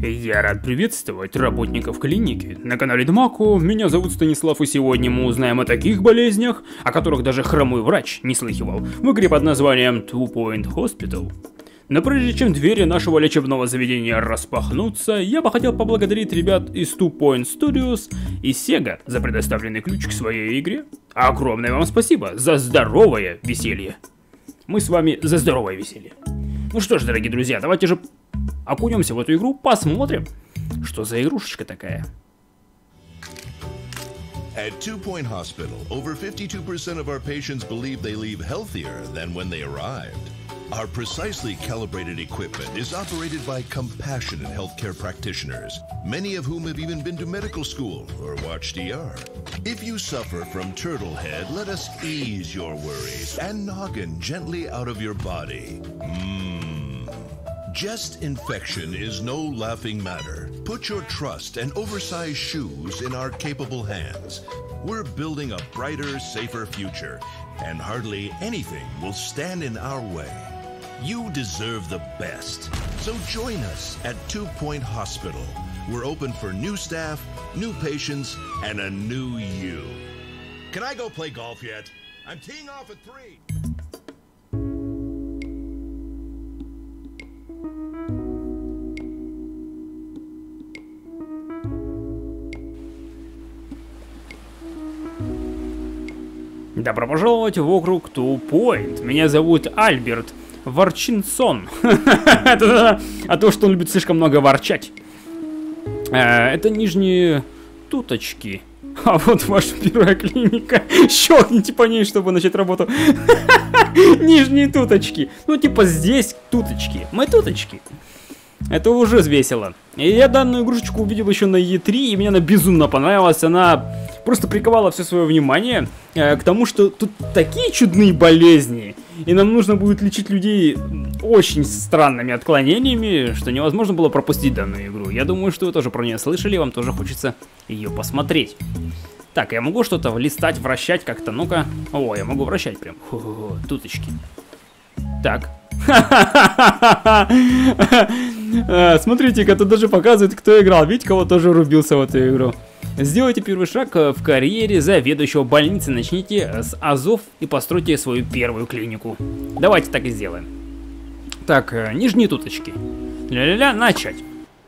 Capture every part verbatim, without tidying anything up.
Я рад приветствовать работников клиники. На канале Дмаку, меня зовут Станислав, и сегодня мы узнаем о таких болезнях, о которых даже хромой врач не слыхивал, в игре под названием Two Point Hospital. Но прежде чем двери нашего лечебного заведения распахнутся, я бы хотел поблагодарить ребят из Two Point Studios и Sega за предоставленный ключ к своей игре. Огромное вам спасибо за здоровое веселье. Мы с вами за здоровое веселье. Ну что ж, дорогие друзья, давайте же окунемся в эту игру, посмотрим, что за игрушечка такая. At Two Point Hospital, over fifty-two percent of our patients believe they leave healthier than when they arrived. Our precisely calibrated equipment is operated by compassionate healthcare practitioners, many of whom have even been to medical school or watched E R. If you suffer from turtle head, let us ease your worries and noggin gently out of your body. Mmm. Chest infection is no laughing matter. Put your trust and oversized shoes in our capable hands. We're building a brighter, safer future, and hardly anything will stand in our way. You deserve the best. So join us at Two Point Hospital. We're open for new staff, new patients, and a new you. Can I go play golf yet? I'm teeing off at three. Добро пожаловать в округ Two Point. Меня зовут Альберт Ворчинсон. А то, что он любит слишком много ворчать. Это нижние туточки. А вот ваша первая клиника. Щелкните по ней, чтобы начать работу. Нижние туточки. Ну, типа здесь туточки. Мы туточки. Это уже весело. И я данную игрушечку увидел еще на и три, и мне она безумно понравилась. Она просто приковала все свое внимание э, к тому, что тут такие чудные болезни, и нам нужно будет лечить людей очень странными отклонениями, что невозможно было пропустить данную игру. Я думаю, что вы тоже про нее слышали, и вам тоже хочется ее посмотреть. Так, я могу что-то листать, вращать как-то, ну-ка. О, я могу вращать прям. Фу-фу-фу, туточки. Так. Смотрите-ка, тут даже показывает, кто играл. Видите, кого тоже рубился в эту игру. Сделайте первый шаг в карьере заведующего больницы. Начните с азов и постройте свою первую клинику. Давайте так и сделаем. Так, нижние туточки. Ля-ля-ля, начать.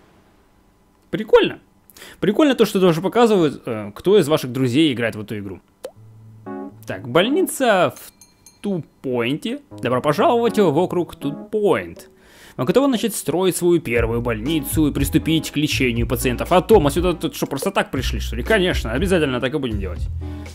Прикольно. Прикольно то, что тоже показывают, кто из ваших друзей играет в эту игру. Так, больница в Two Point. Добро пожаловать в округ Two Point. Мы готовы начать строить свою первую больницу и приступить к лечению пациентов. А то мы сюда тут что, просто так пришли, что ли? Конечно, обязательно так и будем делать.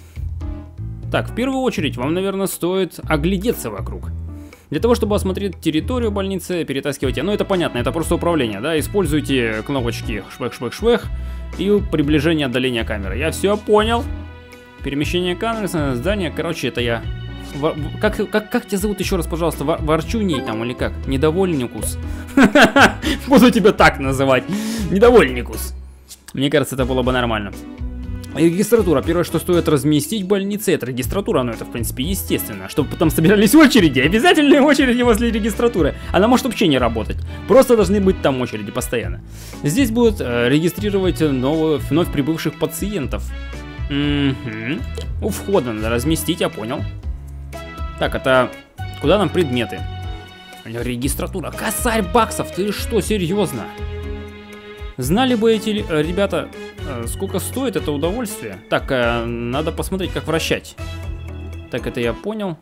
Так, в первую очередь вам, наверное, стоит оглядеться вокруг. Для того, чтобы осмотреть территорию больницы, перетаскивайте. Ну, это понятно, это просто управление, да? Используйте кнопочки швэх-швэх-швэх и приближение, отдаление камеры. Я все понял. Перемещение камеры, здание. Короче, это я... Во, как, как, как тебя зовут еще раз, пожалуйста? Вор, Ворчуней там или как? Недовольникус. Буду тебя так называть. Недовольникус. Мне кажется, это было бы нормально. Регистратура. Первое, что стоит разместить в больнице, это регистратура. Но это, в принципе, естественно. Чтобы потом собирались очереди. Обязательные очереди возле регистратуры. Она может вообще не работать. Просто должны быть там очереди постоянно. Здесь будут э, регистрировать новых, вновь прибывших пациентов. Угу. У входа надо разместить, я понял. Так, это... Куда нам предметы? Регистратура. Косарь баксов, ты что, серьезно? Знали бы эти ребята, сколько стоит это удовольствие. Так, надо посмотреть, как вращать. Так, это я понял.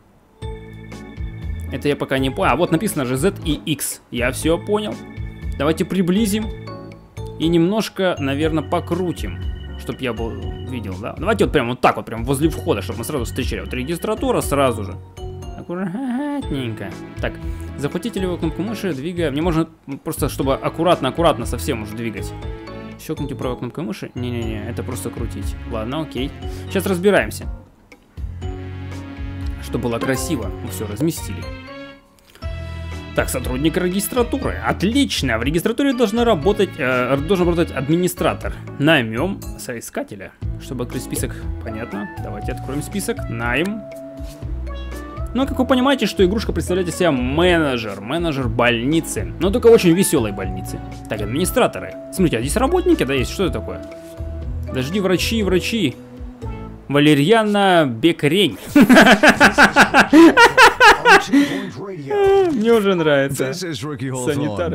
Это я пока не понял. А вот написано же Z и X. Я все понял. Давайте приблизим. И немножко, наверное, покрутим. Чтоб я был, видел, да? Давайте вот прям вот так вот, прям возле входа, чтобы мы сразу встречали. Вот регистратура сразу же. Аккуратненько. Так, захватите левую кнопку мыши, двигая. Мне можно просто, чтобы аккуратно-аккуратно совсем уже двигать. Щелкните правой кнопкой мыши. Не-не-не, это просто крутить. Ладно, окей. Сейчас разбираемся. Чтобы было красиво. Мы все разместили. Так, сотрудник регистратуры. Отлично. В регистратуре должна работать, э, должен работать администратор. Наймем соискателя. Чтобы открыть список. Понятно. Давайте откроем список. Найм. Но, как вы понимаете, что игрушка представляет из себя менеджер, менеджер больницы. Но только очень веселой больницы. Так, администраторы. Смотрите, а здесь работники, да, есть? Что это такое? Подожди, врачи, врачи. Валерьяна Бекрень. Мне уже нравится. Санитары.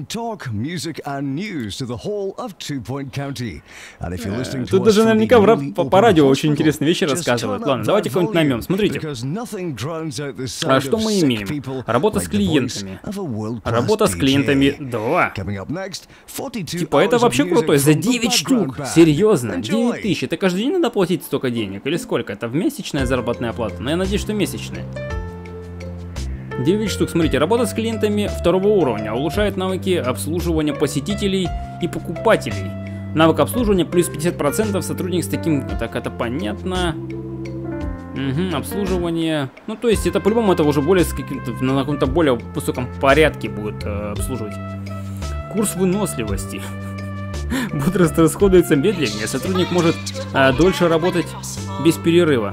Тут даже наверняка по, по радио очень интересные вещи рассказывают. Ладно, давайте какой-нибудь наймем. Смотрите. А что мы имеем? Работа с клиентами. Работа с клиентами два. Типа, это вообще крутой. За девять штук. Серьезно, девять тысяч. Это каждый день надо платить столько денег? Или сколько? Это в месячная заработная плата? Но я надеюсь, что месячная. девять штук. Смотрите, работа с клиентами второго уровня. Улучшает навыки обслуживания посетителей и покупателей. Навык обслуживания плюс пятьдесят процентов. Сотрудник с таким... Так, это понятно. Угу, обслуживание. Ну, то есть, это по-любому это уже более с каким-то... На каком-то более высоком порядке будет э, обслуживать. Курс выносливости. Бодрость расходуется медленнее. Сотрудник может э, дольше работать без перерыва.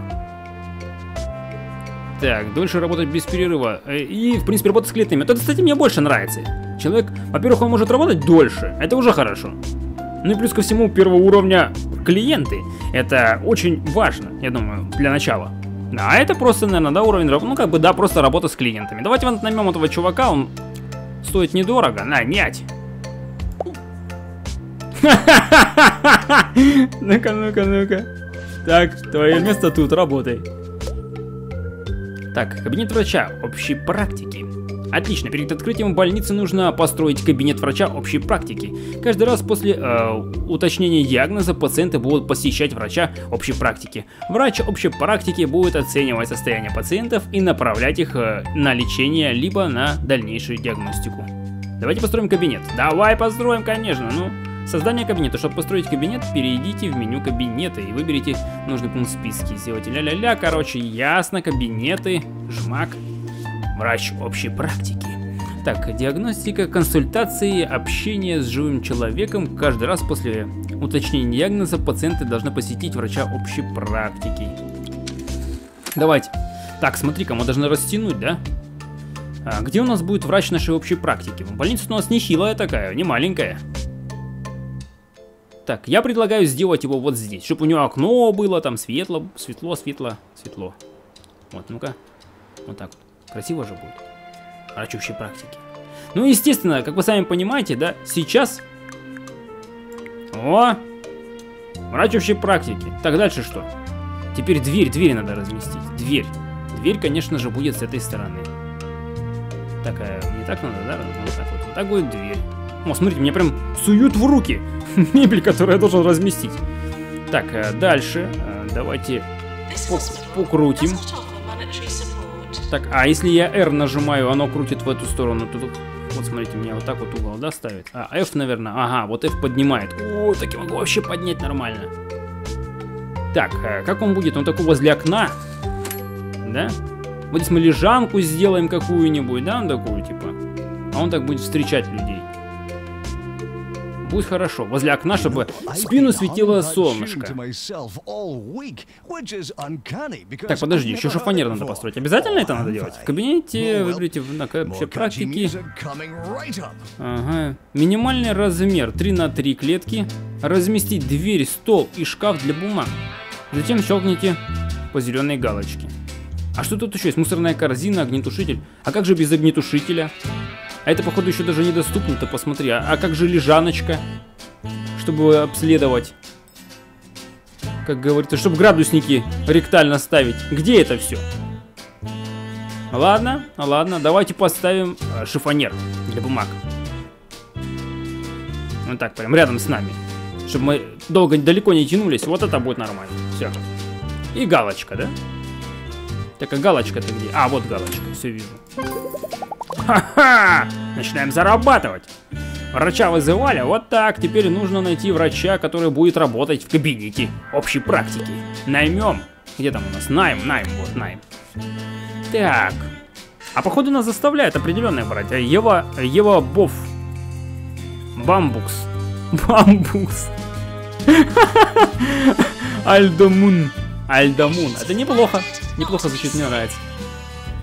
Так, дольше работать без перерыва. И, в принципе, работать с клиентами. Это, кстати, мне больше нравится. Человек, во-первых, он может работать дольше. Это уже хорошо. Ну и плюс ко всему, первого уровня клиенты. Это очень важно, я думаю, для начала. А это просто, наверное, да, уровень работы. Ну, как бы, да, просто работа с клиентами. Давайте вот наймем этого чувака. Он стоит недорого. Нанять. Ну-ка, ну-ка, ну-ка. Так, твое место тут, работай. Так, кабинет врача общей практики. Отлично, перед открытием больницы нужно построить кабинет врача общей практики. Каждый раз после э, уточнения диагноза пациенты будут посещать врача общей практики. Врач общей практики будет оценивать состояние пациентов и направлять их э, на лечение, либо на дальнейшую диагностику. Давайте построим кабинет. Давай построим, конечно, ну... Создание кабинета. Чтобы построить кабинет, перейдите в меню кабинета и выберите нужный пункт в списке. Сделайте ля-ля-ля. Короче, ясно. Кабинеты. Жмак. Врач общей практики. Так, диагностика, консультации, общение с живым человеком. Каждый раз после уточнения диагноза пациенты должны посетить врача общей практики. Давайте. Так, смотри-ка, мы должны растянуть, да? А где у нас будет врач нашей общей практики? Больница у нас не хилая такая, не маленькая. Так, я предлагаю сделать его вот здесь, чтобы у него окно было, там светло, светло, светло, светло. Вот, ну-ка. Вот так вот. Красиво же будет. Врач общей практики. Ну, естественно, как вы сами понимаете, да, сейчас... О! Врач общей практики. Так, дальше что? Теперь дверь, дверь надо разместить. Дверь. Дверь, конечно же, будет с этой стороны. Такая, не так надо, да? Вот так вот. Вот так будет дверь. О, смотрите, мне прям суют в руки мебель, которую я должен разместить. Так, дальше. Давайте покрутим. Так, а если я R нажимаю, оно крутит в эту сторону. Тут, вот смотрите, меня вот так вот угол, да, ставит. А, F, наверное. Ага, вот F поднимает. О, так я могу вообще поднять нормально. Так, как он будет? Он такой возле окна. Да? Вот здесь мы лежанку сделаем какую-нибудь, да, такую, типа. А он так будет встречать людей. Будет хорошо. Возле окна, чтобы в спину светило солнышко. Так, подожди, еще шифонер надо построить. Обязательно это надо делать? В кабинете выберите на вообще практики. Ага. Минимальный размер три на три клетки. Разместить дверь, стол и шкаф для бумаг. Затем щелкните по зеленой галочке. А что тут еще есть? Мусорная корзина, огнетушитель. А как же без огнетушителя? А это, походу, еще даже недоступно-то, посмотри. А, а как же лежаночка? Чтобы обследовать. Как говорится, чтобы градусники ректально ставить. Где это все? Ладно, ладно, давайте поставим э, шифонер для бумаг. Вот так, прям рядом с нами. Чтобы мы долго, далеко не тянулись. Вот это будет нормально. Все. И галочка, да? Так, а галочка-то где? А, вот галочка, все вижу. Ха-ха! Начинаем зарабатывать. Врача вызывали, вот так. Теперь нужно найти врача, который будет работать в кабинете общей практики. Наймем. Где там у нас? Найм, найм, вот найм. Так. А походу нас заставляет определенное брать. Ева, Ева Бов. Бамбукс. Бамбукс. Альдомун. Альдомун. Это неплохо. Неплохо звучит, мне нравится.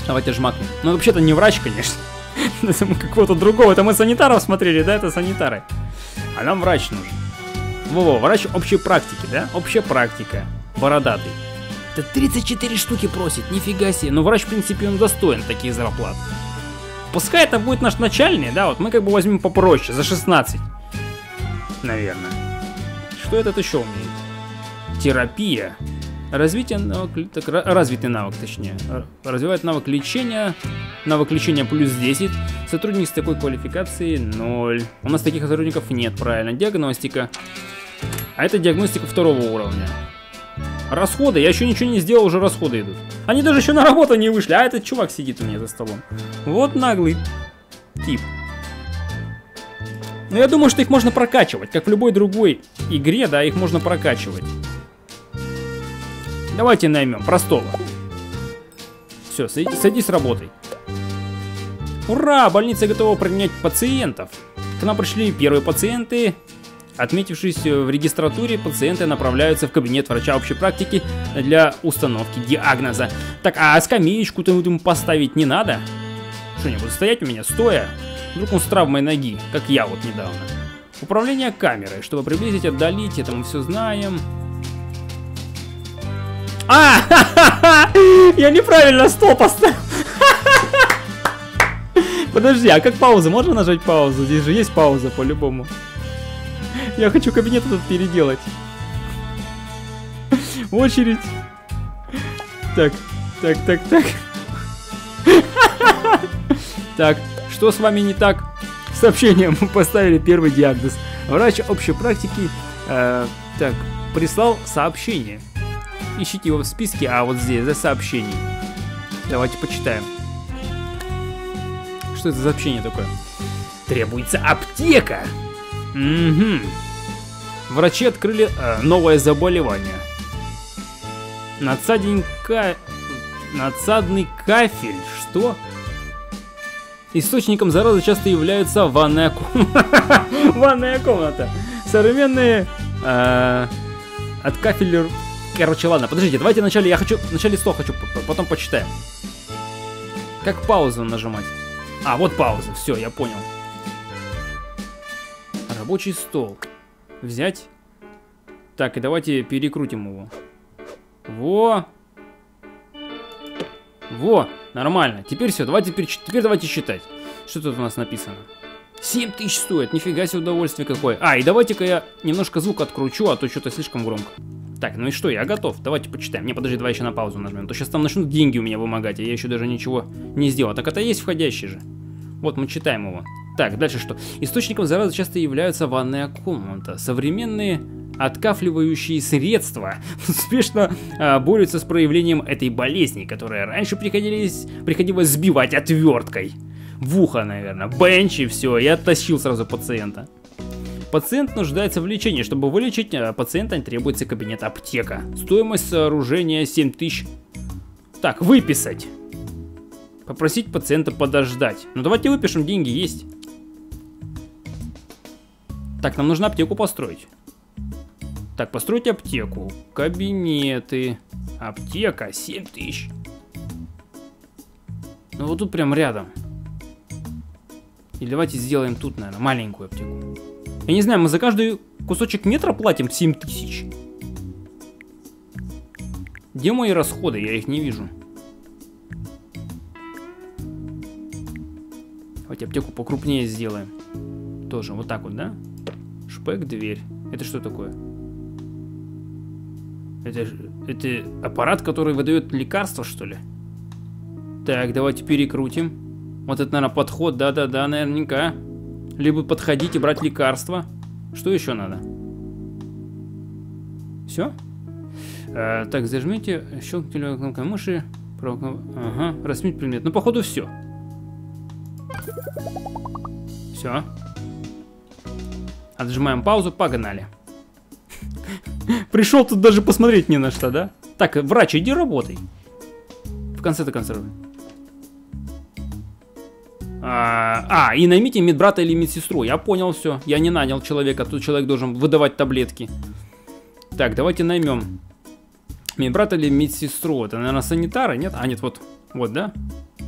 Давайте жмакнем. Ну, вообще-то не врач, конечно. Это мы какого-то другого. Это мы санитаров смотрели, да? Это санитары. А нам врач нужен. Во-во, врач общей практики, да? Общая практика. Бородатый. Это тридцать четыре штуки просит, нифига себе. Но врач, в принципе, он достоин таких зарплат. Пускай это будет наш начальный, да? Вот мы как бы возьмем попроще, за шестнадцать. Наверное. Что этот еще умеет? Терапия. Развитие навык, так, развитый навык, точнее. Развивает навык лечения. Навык лечения плюс десять. Сотрудник с такой квалификацией ноль. У нас таких сотрудников нет, правильно. Диагностика. А это диагностика второго уровня. Расходы. Я еще ничего не сделал, уже расходы идут. Они даже еще на работу не вышли. А этот чувак сидит у меня за столом. Вот наглый тип. Но я думаю, что их можно прокачивать. Как в любой другой игре, да, их можно прокачивать. Давайте наймем простого. Все, садись с работой. Ура! Больница готова принять пациентов. К нам пришли первые пациенты. Отметившись в регистратуре, пациенты направляются в кабинет врача общей практики для установки диагноза. Так, а скамеечку-то ему поставить не надо? Что, не буду стоять у меня стоя? Вдруг он с травмой ноги, как я вот недавно. Управление камерой, чтобы приблизить, отдалить, это мы все знаем. А, я неправильно стол поставил. Подожди, а как пауза? Можно нажать паузу? Здесь же есть пауза по-любому. Я хочу кабинет этот переделать. Очередь. Так, так, так, так. Так, что с вами не так? Сообщение, мы поставили первый диагноз. Врач общей практики э, так, прислал сообщение. Ищите его в списке, а вот здесь, за сообщение. Давайте почитаем. Что это за сообщение такое? Требуется аптека. Угу. Врачи открыли э, новое заболевание. Надсадный, ка... Надсадный кафель. Что? Источником заразы часто является ванная комната. Ванная комната. Современные э, от кафеля. Короче, ладно, подождите, давайте вначале я хочу. Вначале стол хочу, потом почитаем. Как паузу нажимать? А, вот пауза, все, я понял. Рабочий стол. Взять. Так, и давайте перекрутим его. Во. Во, нормально. Теперь все, давайте теперь, теперь давайте считать. Что тут у нас написано? семь тысяч стоит, нифига себе удовольствие какое. А, и давайте-ка я немножко звук откручу, а то что-то слишком громко. Так, ну и что, я готов, давайте почитаем. Не, подожди, давай еще на паузу нажмем. То сейчас там начнут деньги у меня вымогать, а я еще даже ничего не сделал. Так это есть входящий же. Вот, мы читаем его. Так, дальше что? Источником заразы часто являются ванная комната. Современные откафливающие средства успешно а, борются с проявлением этой болезни, которая раньше приходилось, приходилось сбивать отверткой. В ухо, наверное. Бенч и все. Я оттащил сразу пациента. Пациент нуждается в лечении. Чтобы вылечить пациента, требуется кабинет аптека. Стоимость сооружения семь тысяч. Так, выписать. Попросить пациента подождать. Ну давайте выпишем, деньги есть. Так, нам нужно аптеку построить. Так, построить аптеку. Кабинеты. Аптека, семь тысяч. Ну вот тут прям рядом. Или давайте сделаем тут, наверное, маленькую аптеку. Я не знаю, мы за каждый кусочек метра платим семь тысяч. Где мои расходы? Я их не вижу. Давайте аптеку покрупнее сделаем. Тоже вот так вот, да? Шпек, дверь. Это что такое? Это, это аппарат, который выдает лекарства, что ли? Так, давайте перекрутим. Вот это, наверное, подход. Да-да-да, наверняка. Либо подходить и брать лекарства. Что еще надо? Все? А, так, зажмите. Щелкните кнопкой мыши. Ага, рассмить предмет. Ну, походу, все. Все. Отжимаем паузу, погнали. Пришел тут даже посмотреть не на что, да? Так, врач, иди работай. В конце-то концов. А, а, и наймите медбрата или медсестру. Я понял все. Я не нанял человека. Тут человек должен выдавать таблетки. Так, давайте наймем медбрата или медсестру. Это, наверное, санитары, нет? А, нет, вот. Вот, да?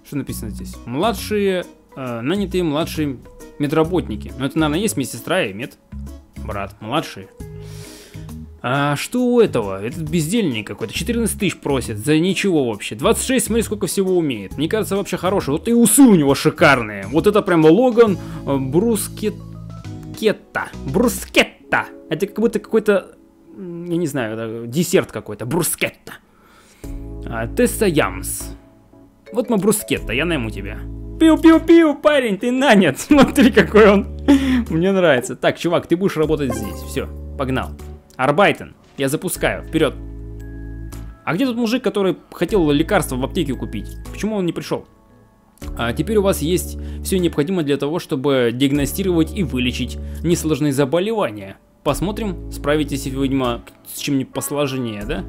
Что написано здесь? Младшие, э, нанятые младшие медработники. Ну, это, наверное, есть медсестра и мед. Брат, младшие. А что у этого? Этот бездельник какой-то. четырнадцать тысяч просит за ничего вообще. двадцать шесть, смотри, сколько всего умеет. Мне кажется, вообще хороший. Вот и усы у него шикарные. Вот это прям Логан Брускетта. Брускетта. Это как будто какой-то, я не знаю, десерт какой-то. Брускетта. А, Тесса Ямс. Вот мы Брускетта, я найму тебя. Пиу-пиу-пиу, парень, ты нанят. Смотри, какой он. Мне нравится. Так, чувак, ты будешь работать здесь. Все, погнал. Арбайтен, я запускаю, вперед. А где тот мужик, который хотел лекарства в аптеке купить? Почему он не пришел? А теперь у вас есть все необходимое для того, чтобы диагностировать и вылечить несложные заболевания. Посмотрим, справитесь, видимо, с чем-нибудь посложнее, да?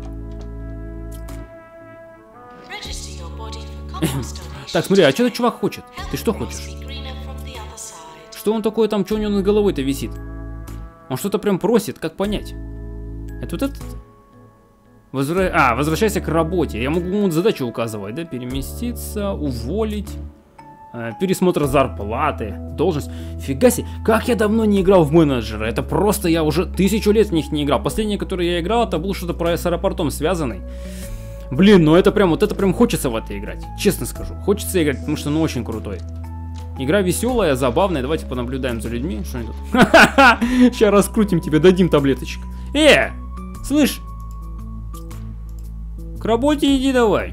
Так, смотри, а что этот чувак хочет? Ты что хочешь? Что он такое там, что у него над головой-то висит? Он что-то прям просит, как понять? Это вот этот? Возвра... А, возвращайся к работе. Я могу ему задачу указывать, да? Переместиться, уволить, э, пересмотр зарплаты, должность. Фига себе, как я давно не играл в менеджера. Это просто я уже тысячу лет в них не играл. Последнее, которое я играл, это было что-то про с аэропортом связанный. Блин, ну это прям, вот это прям хочется в это играть. Честно скажу, хочется играть, потому что ну очень крутой. Игра веселая, забавная. Давайте понаблюдаем за людьми. Что они тут? Ха-ха-ха! Сейчас раскрутим тебе, дадим таблеточек. Э! Слышь! К работе иди давай.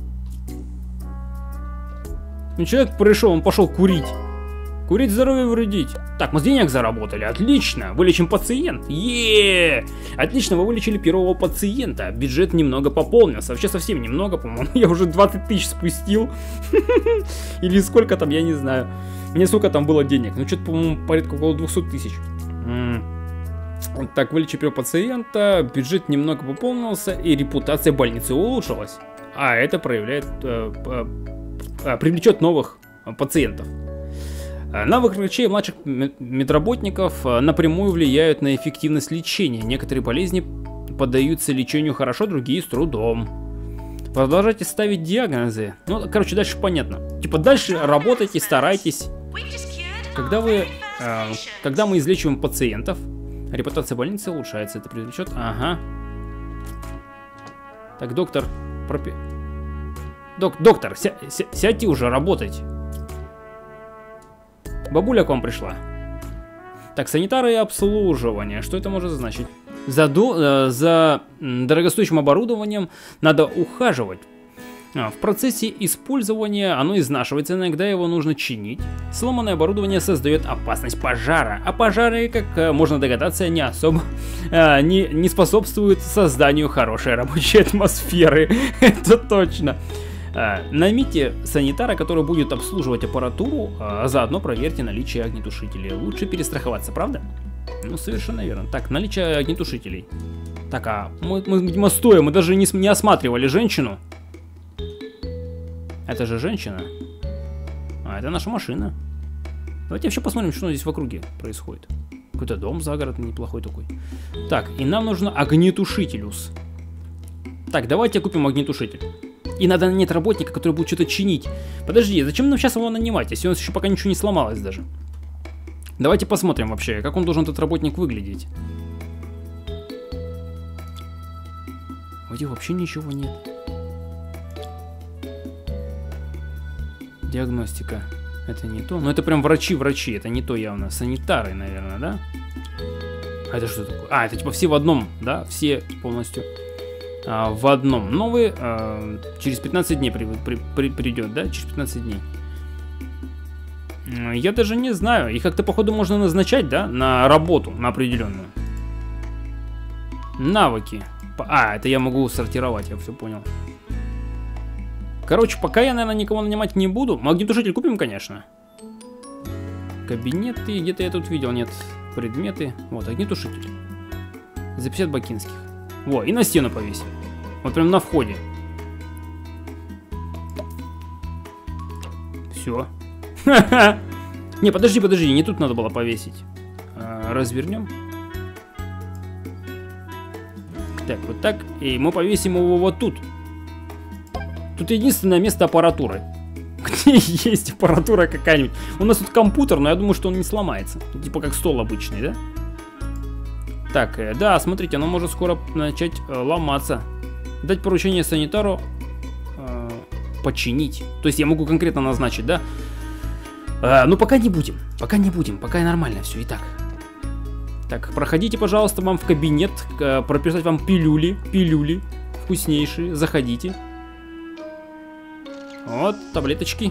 Ну, человек пришел, он пошел курить. Курить, здоровье вредить. Так, мы денег заработали. Отлично. Вылечим пациент. Еее! Отлично, вы вылечили первого пациента. Бюджет немного пополнился. Вообще совсем немного, по-моему. Я уже двадцать тысяч спустил. Или сколько там, я не знаю. Мне сколько там было денег. Ну, что-то, по-моему, порядка около двухсот тысяч. Так, вылечили первого пациента. Бюджет немного пополнился. И репутация больницы улучшилась. А это проявляет... Э, э, э, привлечет новых пациентов. Навык врачей и младших медработников напрямую влияют на эффективность лечения. Некоторые болезни поддаются лечению хорошо, другие с трудом. Продолжайте ставить диагнозы. Ну, короче, дальше понятно. Типа дальше работайте, старайтесь. Когда вы, э, когда мы излечиваем пациентов, репутация больницы улучшается. Это привлечет. Ага. Так, доктор, пропи... Док, доктор, ся, ся, сядьте уже работать. Бабуля к вам пришла. Так, санитары и обслуживание. Что это может значить? За, до, э, за дорогостоящим оборудованием надо ухаживать. А, в процессе использования оно изнашивается, иногда его нужно чинить. Сломанное оборудование создает опасность пожара. А пожары, как э, можно догадаться, не особо э, не, не способствуют созданию хорошей рабочей атмосферы. Это точно. А, наймите санитара, который будет обслуживать аппаратуру, а заодно проверьте наличие огнетушителей. Лучше перестраховаться, правда? Ну, совершенно верно. Так, наличие огнетушителей. Так, а мы, мы видимо, стоим, мы даже не, не осматривали женщину. Это же женщина. А, это наша машина. Давайте вообще посмотрим, что здесь в округе происходит. Какой-то дом загородный, неплохой такой. Так, и нам нужно огнетушителюс. Так, давайте купим огнетушитель. И надо нанять работника, который будет что-то чинить. Подожди, зачем нам сейчас его нанимать, если у нас еще пока ничего не сломалось даже? Давайте посмотрим вообще, как он должен этот работник выглядеть. Вроде вообще ничего нет. Диагностика. Это не то. Но это прям врачи-врачи, это не то явно. Санитары, наверное, да? А это что такое? А, это типа все в одном, да? Все полностью... А, в одном. Новый а, через пятнадцать дней при, при, при, придет, да? Через пятнадцать дней. Я даже не знаю. И как-то, походу, можно назначать, да? На работу, на определенную. Навыки. А, это я могу сортировать, я все понял. Короче, пока я, наверное, никого нанимать не буду. Огнетушитель купим, конечно. Кабинеты. Где-то я тут видел, нет. Предметы. Вот, огнетушитель. За пятьдесят бакинских. Во, и на стену повесим. Вот прям на входе. Все. Не, подожди, подожди, не тут надо было повесить. А, развернем. Так, вот так. И мы повесим его вот тут. Тут единственное место аппаратуры. Где есть аппаратура какая-нибудь? У нас тут компьютер, но я думаю, что он не сломается. Типа как стол обычный, да? Так, э, да, смотрите, оно может скоро начать э, ломаться. Дать поручение санитару э, починить. То есть я могу конкретно назначить, да? Э, ну пока не будем, пока не будем, пока нормально все и так. Так, проходите, пожалуйста, вам в кабинет, э, прописать вам пилюли, пилюли вкуснейшие, заходите. Вот, таблеточки.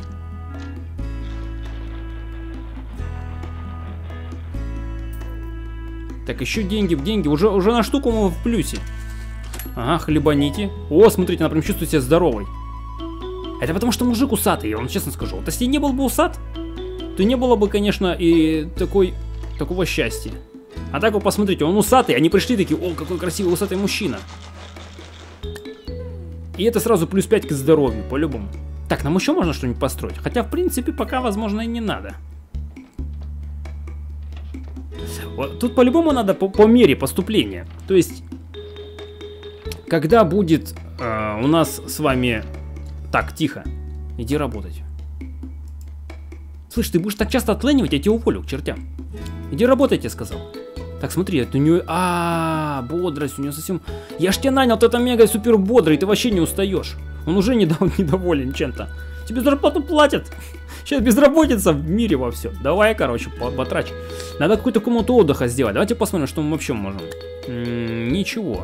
Так, еще деньги в деньги. Уже, уже на штуку мы в плюсе. Ага, хлебаните. О, смотрите, она прям чувствует себя здоровой. Это потому что мужик усатый, я вам честно скажу. Вот если не был бы усат, то не было бы, конечно, и такой, такого счастья. А так вы посмотрите, он усатый, они пришли такие, о, какой красивый усатый мужчина. И это сразу плюс пять к здоровью, по-любому. Так, нам еще можно что-нибудь построить? Хотя, в принципе, пока, возможно, и не надо. Вот, тут по-любому надо по, по мере поступления. То есть, когда будет э, у нас с вами... Так, тихо. Иди работать. Слышь, ты будешь так часто отлынивать, я тебя уволю к чертям. Иди работай, я тебе сказал. Так, смотри, это у нее... А, бодрость у нее совсем... Я ж тебя нанял, ты там мега супер бодрый, ты вообще не устаешь. Он уже недов... недоволен чем-то. Тебе зарплату платят. Сейчас безработица в мире во все. Давай, короче, потрачь. Надо какую-то комнату отдыха сделать. Давайте посмотрим, что мы вообще можем. М-м, ничего.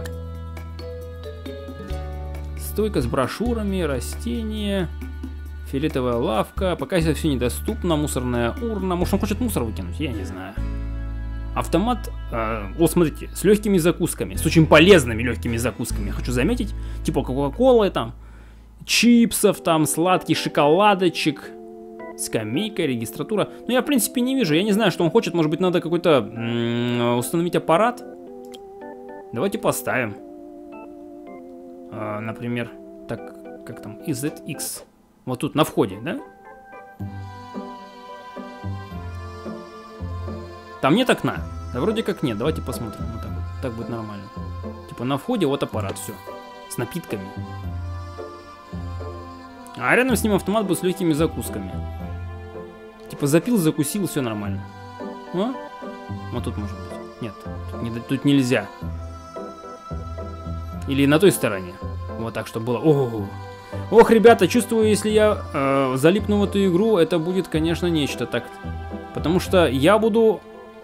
Стойка с брошюрами, растения, фиолетовая лавка. Пока это все недоступно. Мусорная урна. Может, он хочет мусор выкинуть? Я не знаю. Автомат, э, вот смотрите, с легкими закусками, с очень полезными легкими закусками, хочу заметить, типа кока-колы там, чипсов там, сладкий шоколадочек, скамейка, регистратура. Ну я в принципе не вижу, я не знаю, что он хочет, может быть надо какой-то м-м, установить аппарат. Давайте поставим, э, например, так, как там, и зет икс, вот тут на входе, да? Там нет окна? Да вроде как нет, давайте посмотрим. Вот так, вот. Так будет нормально. Типа на входе вот аппарат, все. С напитками. А рядом с ним автомат будет с легкими закусками. Типа запил, закусил, все нормально. А? Вот тут может быть. Нет, тут, не, тут нельзя. Или на той стороне. Вот так, чтобы было. О-о-о. Ох, ребята, чувствую, если я э, залипну в эту игру, это будет, конечно, нечто так. Потому что я буду...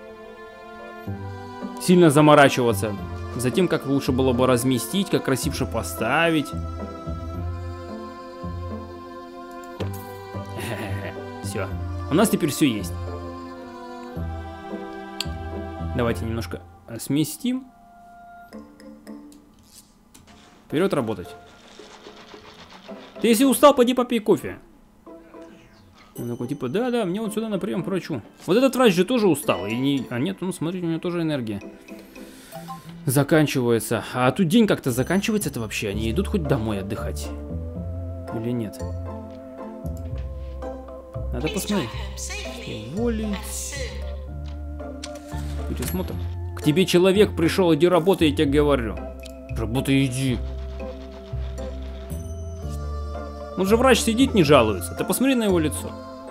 сильно заморачиваться за тем, как лучше было бы разместить, как красивше поставить. Все. У нас теперь все есть. Давайте немножко сместим. Вперед работать. Ты если устал, пойди попей кофе. Он такой, типа, да-да, мне вот сюда на прием к врачу. Вот этот врач же тоже устал. И не... А нет, ну смотрите, у него тоже энергия заканчивается. А тут день как-то заканчивается это вообще. Они идут хоть домой отдыхать? Или нет? Надо посмотреть. Уволить. Пересмотр. К тебе человек пришел, иди работай, я тебе говорю. Работай, иди. Он же врач сидит, не жалуется. Ты посмотри на его лицо.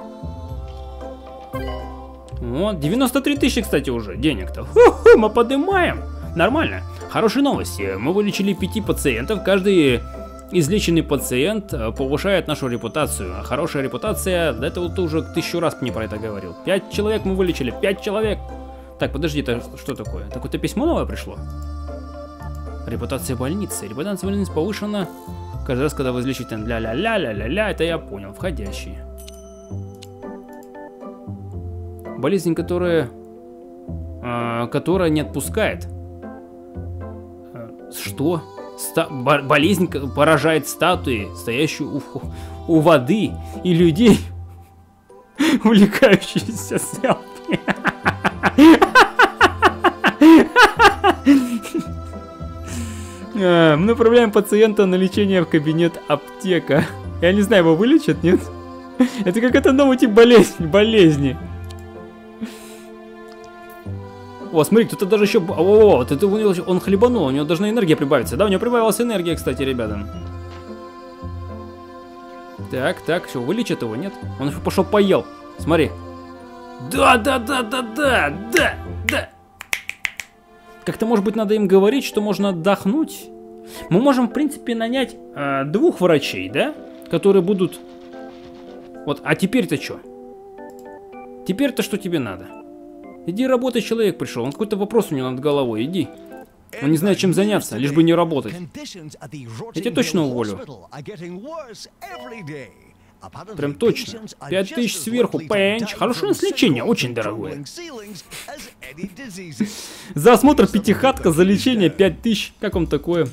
Вот, девяносто три тысячи, кстати, уже денег-то. Ху-ху, мы поднимаем. Нормально. Хорошие новости. Мы вылечили пяти пациентов. Каждый излеченный пациент повышает нашу репутацию. А хорошая репутация, да это вот ты уже тысячу раз мне про это говорил. Пять человек мы вылечили. Пять человек. Так, подожди, это что такое? Такое-то письмо новое пришло? Репутация больницы. Репутация больницы повышена. Каждый раз, когда вы излечите ля-ля-ля-ля-ля-ля, это я понял, входящий. Болезнь, которая, э, которая не отпускает. Э, что? Ста болезнь поражает статуи, стоящие у, у воды, и людей, увлекающиеся селфи. А, мы направляем пациента на лечение в кабинет аптека. Я не знаю, его вылечат, нет? Это какой-то новый тип болезни. болезни. О, смотри, кто-то даже еще... О, вот это он хлебанул, у него должна энергия прибавиться. Да, у него прибавилась энергия, кстати, ребята. Так, так, что, вылечит его, нет? Он еще пошел поел. Смотри. Да, да, да, да, да, да, да. Как-то, может быть, надо им говорить, что можно отдохнуть. Мы можем, в принципе, нанять э, двух врачей, да? Которые будут... Вот, а теперь-то что? Теперь-то что тебе надо? Иди работай, человек пришел. Он какой-то вопрос у него над головой, иди. Он не знает, чем заняться, лишь бы не работать. Я тебя точно уволю. Прям точно. Пять тысяч сверху, пенч. Хорошее у нас лечение, очень дорогое. За осмотр пятихатка, за лечение пять тысяч. Как вам такое?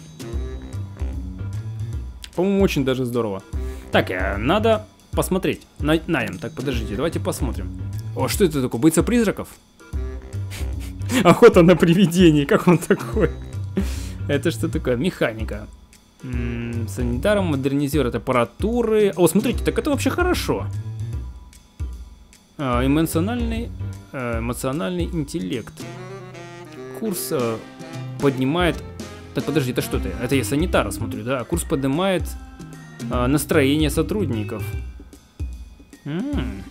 По-моему, очень даже здорово. Так, надо посмотреть. На, наем. Так, подождите, давайте посмотрим. О, что это такое? Бойца призраков? Охота на привидений. Как он такой? Это что такое? Механика. М-м, санитаром модернизирует аппаратуры. О, смотрите, так это вообще хорошо. А, эмоциональный, э, эмоциональный интеллект. Курс э, поднимает... Так, подожди, это что это? Это я санитара смотрю, да? Курс поднимает э, настроение сотрудников. М-м.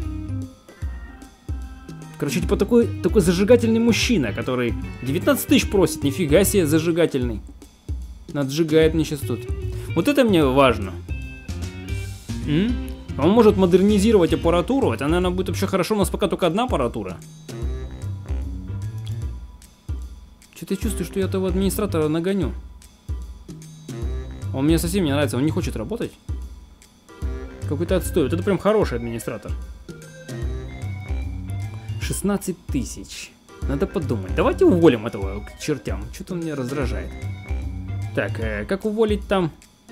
Короче, типа такой, такой зажигательный мужчина, который девятнадцать тысяч просит. Нифига себе зажигательный. Наджигает мне сейчас тут. Вот это мне важно. М? Он может модернизировать аппаратуру. Это, наверное, будет вообще хорошо. У нас пока только одна аппаратура. Что-то я чувствую, что я этого администратора нагоню. Он мне совсем не нравится. Он не хочет работать. Какой-то отстой. Вот это прям хороший администратор. шестнадцать тысяч. Надо подумать. Давайте уволим этого к чертям. Что-то он меня раздражает. Так, э, как уволить там?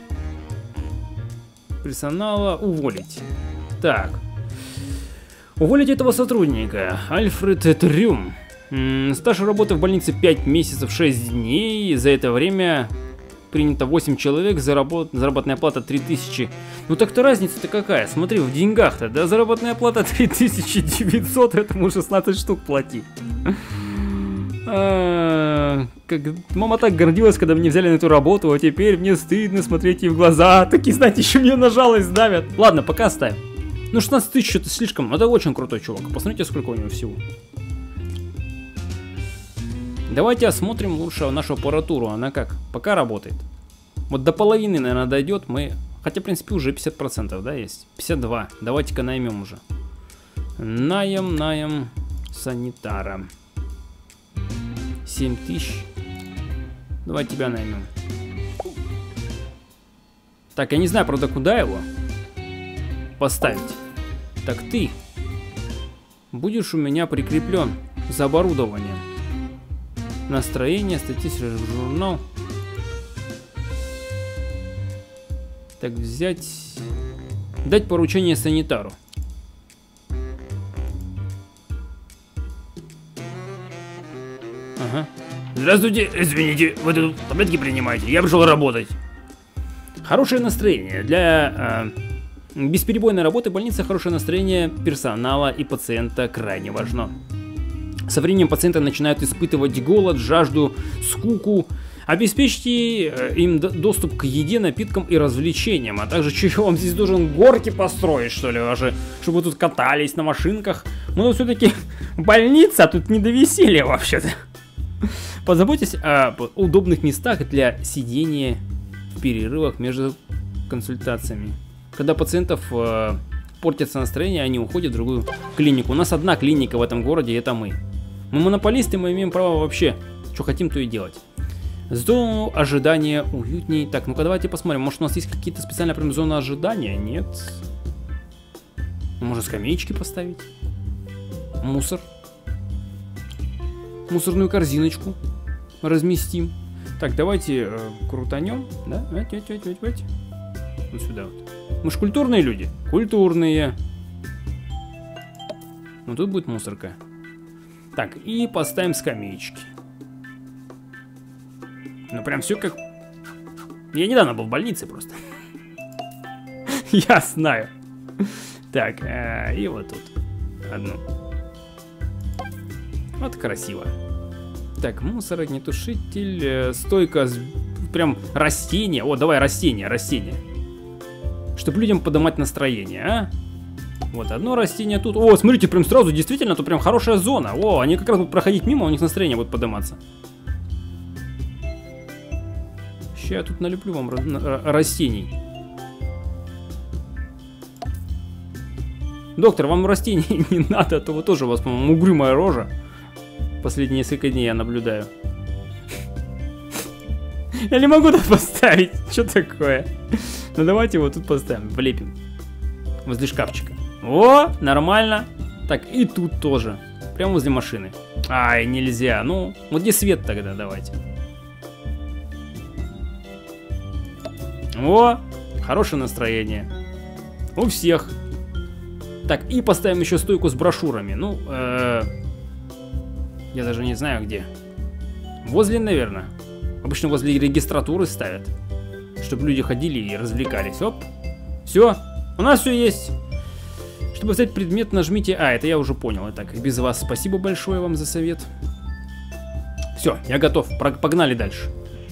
Персонала уволить. Так. Уволить этого сотрудника. Альфред Трюм. М-м, стаж работы в больнице пять месяцев шесть дней. За это время принято восемь человек. Заработ... Заработная плата три тысячи. Ну так-то разница-то какая? Смотри, в деньгах-то, да? Заработная плата три тысячи девятьсот. Этому шестнадцать штук плати. А, как мама так гордилась, когда меня взяли на эту работу, а теперь мне стыдно смотреть ей в глаза. Такие, знаете, еще меня на жалость давят. Ладно, пока оставим. Ну, шестнадцать тысяч это слишком. Это очень крутой чувак. Посмотрите, сколько у него всего. Давайте осмотрим лучше нашу аппаратуру. Она как? Пока работает. Вот до половины, наверное, дойдет. Мы... Хотя, в принципе, уже пятьдесят процентов, да, есть? пятьдесят два. Давайте-ка наймем уже. Наем, наем санитара. семь тысяч. Давай тебя наймем. Так, я не знаю, правда, куда его поставить. Так, ты будешь у меня прикреплен за оборудованием. Настроение, статистика, журнал. Так, взять... Дать поручение санитару. Ага. Здравствуйте, извините, вы тут таблетки принимаете? Я пришел работать. Хорошее настроение. Для э, бесперебойной работы в больнице хорошее настроение персонала и пациента крайне важно. Со временем пациенты начинают испытывать голод, жажду, скуку. Обеспечьте э, им доступ к еде, напиткам и развлечениям. А также, что я вам здесь должен горки построить, что ли, уже, чтобы вы тут катались на машинках. Ну, тут все-таки больница, а тут не до веселья вообще-то. Позаботьтесь о удобных местах для сидения в перерывах между консультациями. Когда пациентов э, портится настроение, они уходят в другую клинику. У нас одна клиника в этом городе, и это мы. Мы монополисты, мы имеем право вообще, что хотим, то и делать. Зону ожидания уютней. Так, ну-ка давайте посмотрим. Может, у нас есть какие-то специальные прям зоны ожидания? Нет. Может, скамеечки поставить? Мусор. Мусорную корзиночку разместим. Так, давайте э, крутанем. Да? Вот сюда вот. Мы ж культурные люди. Культурные. Ну, тут будет мусорка. Так, и поставим скамеечки. Ну, прям все как... Я недавно был в больнице просто. Я знаю. Так, э, и вот тут одну. Вот красиво. Так, мусорогнетушитель, э, стойка, с, прям растения. О, давай растения, растения. Чтобы людям поднимать настроение, а? Вот одно растение тут. О, смотрите, прям сразу, действительно, тут прям хорошая зона. О, они как раз будут проходить мимо, у них настроение будет подниматься. Сейчас я тут налеплю вам растений. Доктор, вам растений не надо, а то вы тоже у вас, по-моему, угрюмая рожа. Последние несколько дней я наблюдаю. Я не могу тут поставить. Что такое? Ну давайте его тут поставим, влепим. Возле шкафчика. О, нормально. Так, и тут тоже. Прямо возле машины. Ай, нельзя. Ну, вот где свет тогда, давайте. О, хорошее настроение. У всех. Так, и поставим еще стойку с брошюрами. Ну, э, я даже не знаю где. Возле, наверное. Обычно возле регистратуры ставят. Чтобы люди ходили и развлекались. Оп. Все. У нас все есть. Чтобы взять предмет, нажмите... А, это я уже понял. Итак, без вас спасибо большое вам за совет. Все, я готов. Погнали дальше.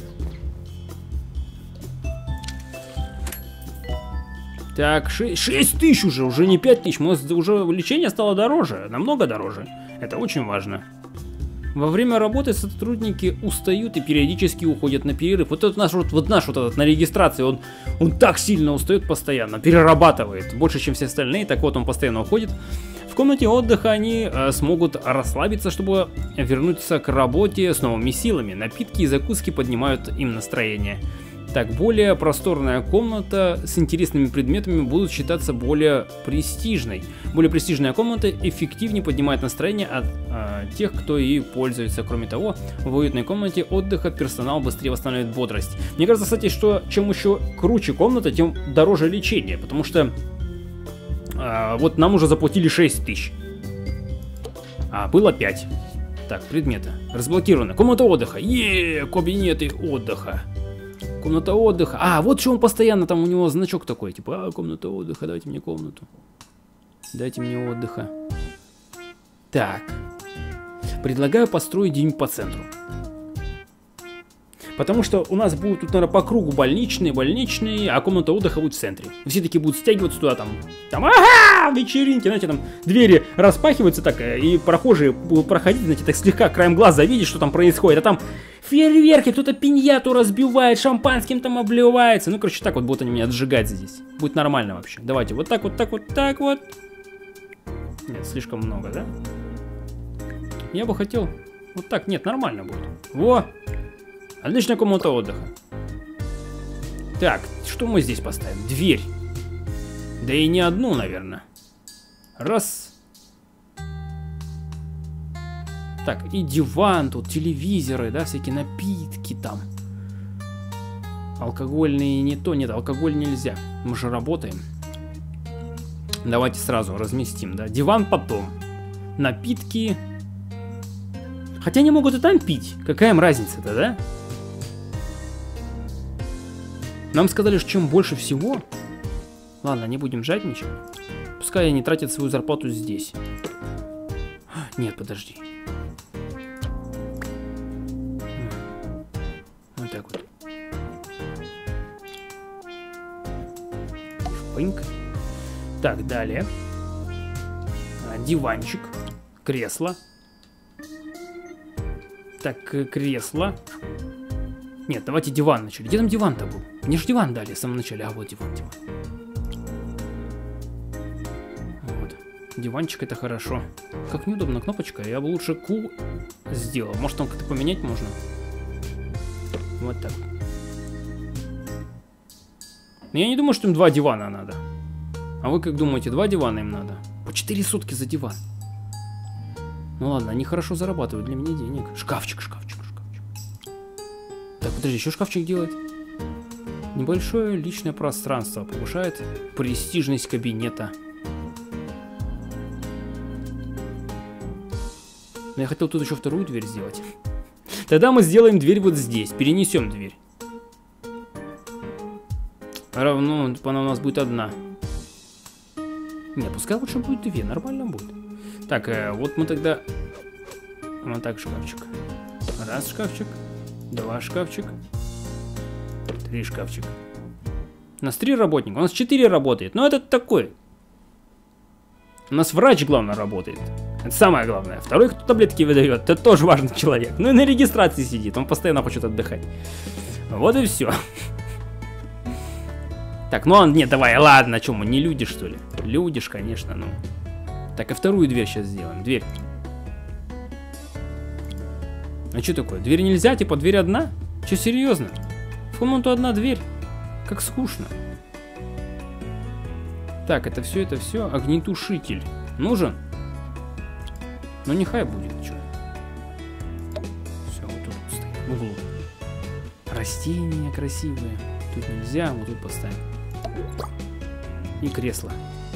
Так, шесть тысяч уже, уже не пять тысяч. У нас уже лечение стало дороже, намного дороже. Это очень важно. Во время работы сотрудники устают и периодически уходят на перерыв. Вот этот наш вот, вот наш вот этот на регистрации, он, он так сильно устает постоянно, перерабатывает больше, чем все остальные. Так вот, он постоянно уходит. В комнате отдыха они э, смогут расслабиться, чтобы вернуться к работе с новыми силами. Напитки и закуски поднимают им настроение. Так, более просторная комната с интересными предметами будут считаться более престижной. Более престижная комната эффективнее поднимает настроение от а, тех, кто ей пользуется. Кроме того, в уютной комнате отдыха персонал быстрее восстанавливает бодрость. Мне кажется, кстати, что чем еще круче комната, тем дороже лечение. Потому что а, вот нам уже заплатили шесть тысяч. А было пять. Так, предметы. Разблокированы. Комната отдыха. Еее, кабинеты отдыха. Комната отдыха. А, вот что он постоянно, там у него значок такой, типа, а, комната отдыха, дайте мне комнату. Дайте мне отдыха. Так. Предлагаю построить день по центру. Потому что у нас будут тут, наверное, по кругу больничные, больничные, а комната отдыха будет в центре. Все такие будут стягиваться туда, там, там, ага, вечеринки, знаете, там двери распахиваются так, и прохожие будут проходить, знаете, так слегка краем глаза видеть, что там происходит, а там фейерверки, кто-то пиньяту разбивает, шампанским там обливается. Ну, короче, так вот будут они меня отжигать здесь. Будет нормально вообще. Давайте вот так вот, так вот, так вот. Нет, слишком много, да? Я бы хотел... Вот так, нет, нормально будет. Во! Отличная комната отдыха. Так, что мы здесь поставим? Дверь. Да и не одну, наверное. Раз. Так, и диван тут, телевизоры, да, всякие напитки там. Алкогольные не то, нет, алкоголь нельзя. Мы же работаем. Давайте сразу разместим, да. Диван потом. Напитки. Хотя они могут и там пить. Какая им разница-то, да? Нам сказали, что чем больше всего... Ладно, не будем жадничать. Пускай они тратят свою зарплату здесь. Нет, подожди. Вот так вот. Шпыньк. Так, далее. Диванчик. Кресло. Так, кресло. Нет, давайте диван начали. Где там диван-то был? Мне же диван дали в самом начале. А вот диван, диван. Вот. Диванчик это хорошо. Как неудобно кнопочка. Я бы лучше Q сделал. Может там как-то поменять можно? Вот так. Но я не думаю, что им два дивана надо. А вы как думаете, два дивана им надо? По четыре сотки за диван. Ну ладно, они хорошо зарабатывают для меня денег. Шкафчик, шкафчик, шкафчик. Так, подожди, еще шкафчик делает? Небольшое личное пространство повышает престижность кабинета. Но я хотел тут еще вторую дверь сделать. Тогда мы сделаем дверь вот здесь. Перенесем дверь. Равно, она у нас будет одна. Не, пускай лучше будет две. Нормально будет. Так, э, вот мы тогда... Вот так шкафчик. Раз шкафчик. Два шкафчик. Три шкафчик. У нас три работника, у нас четыре работает. Но это такой. У нас врач, главное, работает. Это самое главное. Второй, кто таблетки выдает, это тоже важный человек. Ну и на регистрации сидит, он постоянно хочет отдыхать. Вот и все. Так, ну нет, давай, ладно, что мы, не люди, что ли? Люди ж, конечно, ну. Так, и вторую дверь сейчас сделаем. Дверь. А что такое? Дверь нельзя? Типа, дверь одна? Че, серьезно? В комнату одна дверь. Как скучно. Так, это все, это все. Огнетушитель. Нужен? Ну, нехай будет, что. Все, вот тут стоит, в углу. Растения красивые. Тут нельзя, вот тут поставим. И кресло.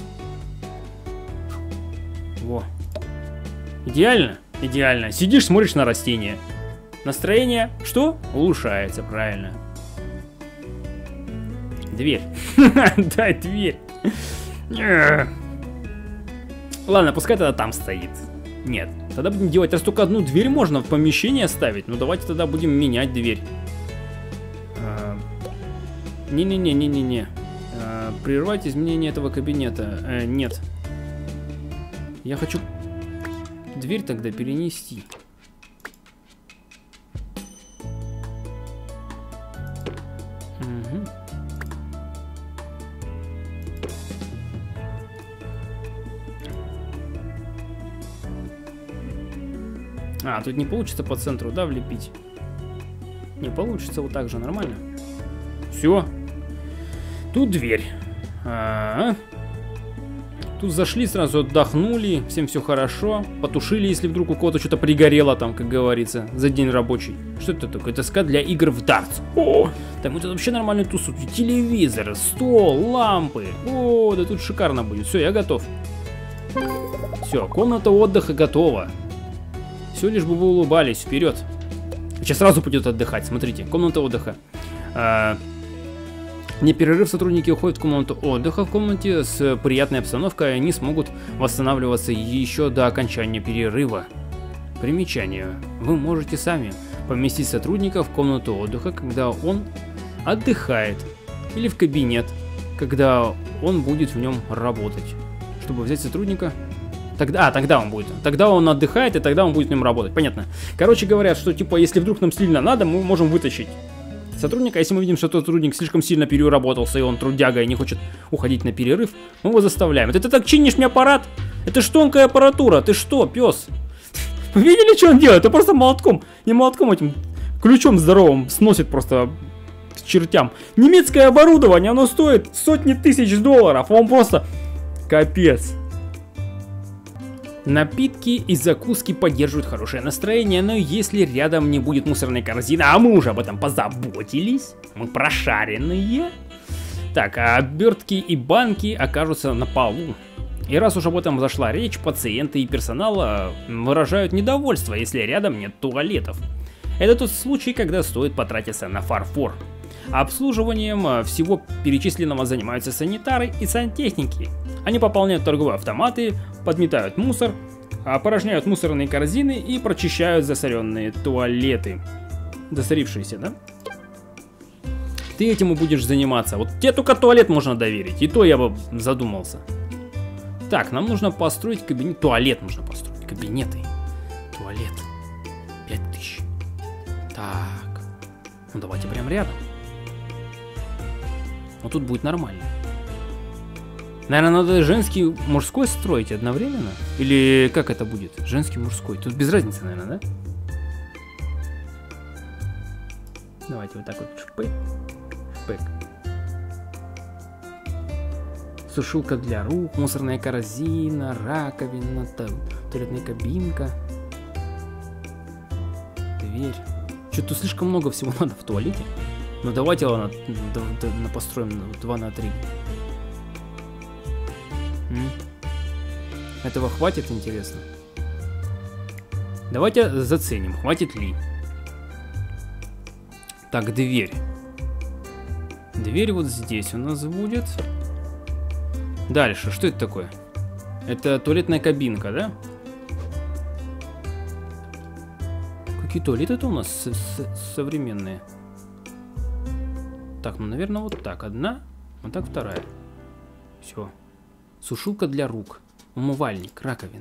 Во. Идеально? Идеально. Сидишь, смотришь на растения. Настроение, что? Улучшается, правильно. Дверь. Дай дверь. Ладно, пускай тогда там стоит. Нет, тогда будем делать, раз только одну дверь можно в помещение ставить. Ну давайте тогда будем менять дверь. Не-не-не-не-не-не. Прервать изменение этого кабинета. А, нет. Я хочу дверь тогда перенести. Угу. А, тут не получится по центру, да, влепить? Не получится вот так же, нормально. Все. Тут дверь. А -а -а. Тут зашли, сразу отдохнули, всем все хорошо. Потушили, если вдруг у кого-то что-то пригорело там, как говорится, за день рабочий. Что это такое? Доска для игр в дартс. О, там вот это вообще нормальный тусу. Телевизор, стол, лампы. О, да тут шикарно будет. Все, я готов. Все, комната отдыха готова. Все, лишь бы вы улыбались. Вперед. Сейчас сразу пойдет отдыхать. Смотрите, комната отдыха. А, не перерыв, сотрудники уходят в комнату отдыха. В комнате с приятной обстановкой они смогут восстанавливаться еще до окончания перерыва. Примечание. Вы можете сами поместить сотрудника в комнату отдыха, когда он отдыхает. Или в кабинет, когда он будет в нем работать. Чтобы взять сотрудника... Тогда, а, тогда он будет. Тогда он отдыхает, и тогда он будет в нем работать. Понятно. Короче говоря, что типа, если вдруг нам сильно надо, мы можем вытащить сотрудника. Если мы видим, что тот сотрудник слишком сильно переработался, и он трудяга, и не хочет уходить на перерыв, мы его заставляем. Это ты так чинишь мне аппарат? Это ж тонкая аппаратура. Ты что, пес? Вы видели, что он делает? Это просто молотком. Не молотком, этим ключом здоровым сносит просто к чертям. Немецкое оборудование, оно стоит сотни тысяч долларов. А он просто... Капец. Напитки и закуски поддерживают хорошее настроение, но если рядом не будет мусорной корзины, а мы уже об этом позаботились, мы прошаренные, так, а обертки и банки окажутся на полу. И раз уж об этом зашла речь, пациенты и персонал выражают недовольство, если рядом нет туалетов. Это тот случай, когда стоит потратиться на фарфор. Обслуживанием всего перечисленного занимаются санитары и сантехники. Они пополняют торговые автоматы, подметают мусор, опорожняют мусорные корзины и прочищают засоренные туалеты. Засорившиеся, да? Ты этим и будешь заниматься. Вот тебе только туалет можно доверить, и то я бы задумался. Так, нам нужно построить кабинет. Туалет нужно построить. Кабинеты. Туалет. пять тысяч. Так. Ну давайте прям рядом. Вот тут будет нормально. Наверное, надо женский, мужской строить одновременно? Или как это будет? Женский, мужской. Тут без разницы, наверное, да? Давайте вот так вот. Шпык. Шпык. Сушилка для рук, мусорная корзина, раковина, туалетная кабинка. Дверь. Что-то слишком много всего надо в туалете. Ну давайте ладно, построим два на три. М? Этого хватит, интересно? Давайте заценим, хватит ли. Так, дверь. Дверь вот здесь у нас будет. Дальше, что это такое? Это туалетная кабинка, да? Какие туалеты-то у нас с -с современные? Так, ну, наверное, вот так. Одна, Вот так вторая. Все. Сушилка для рук. Умывальник, раковина.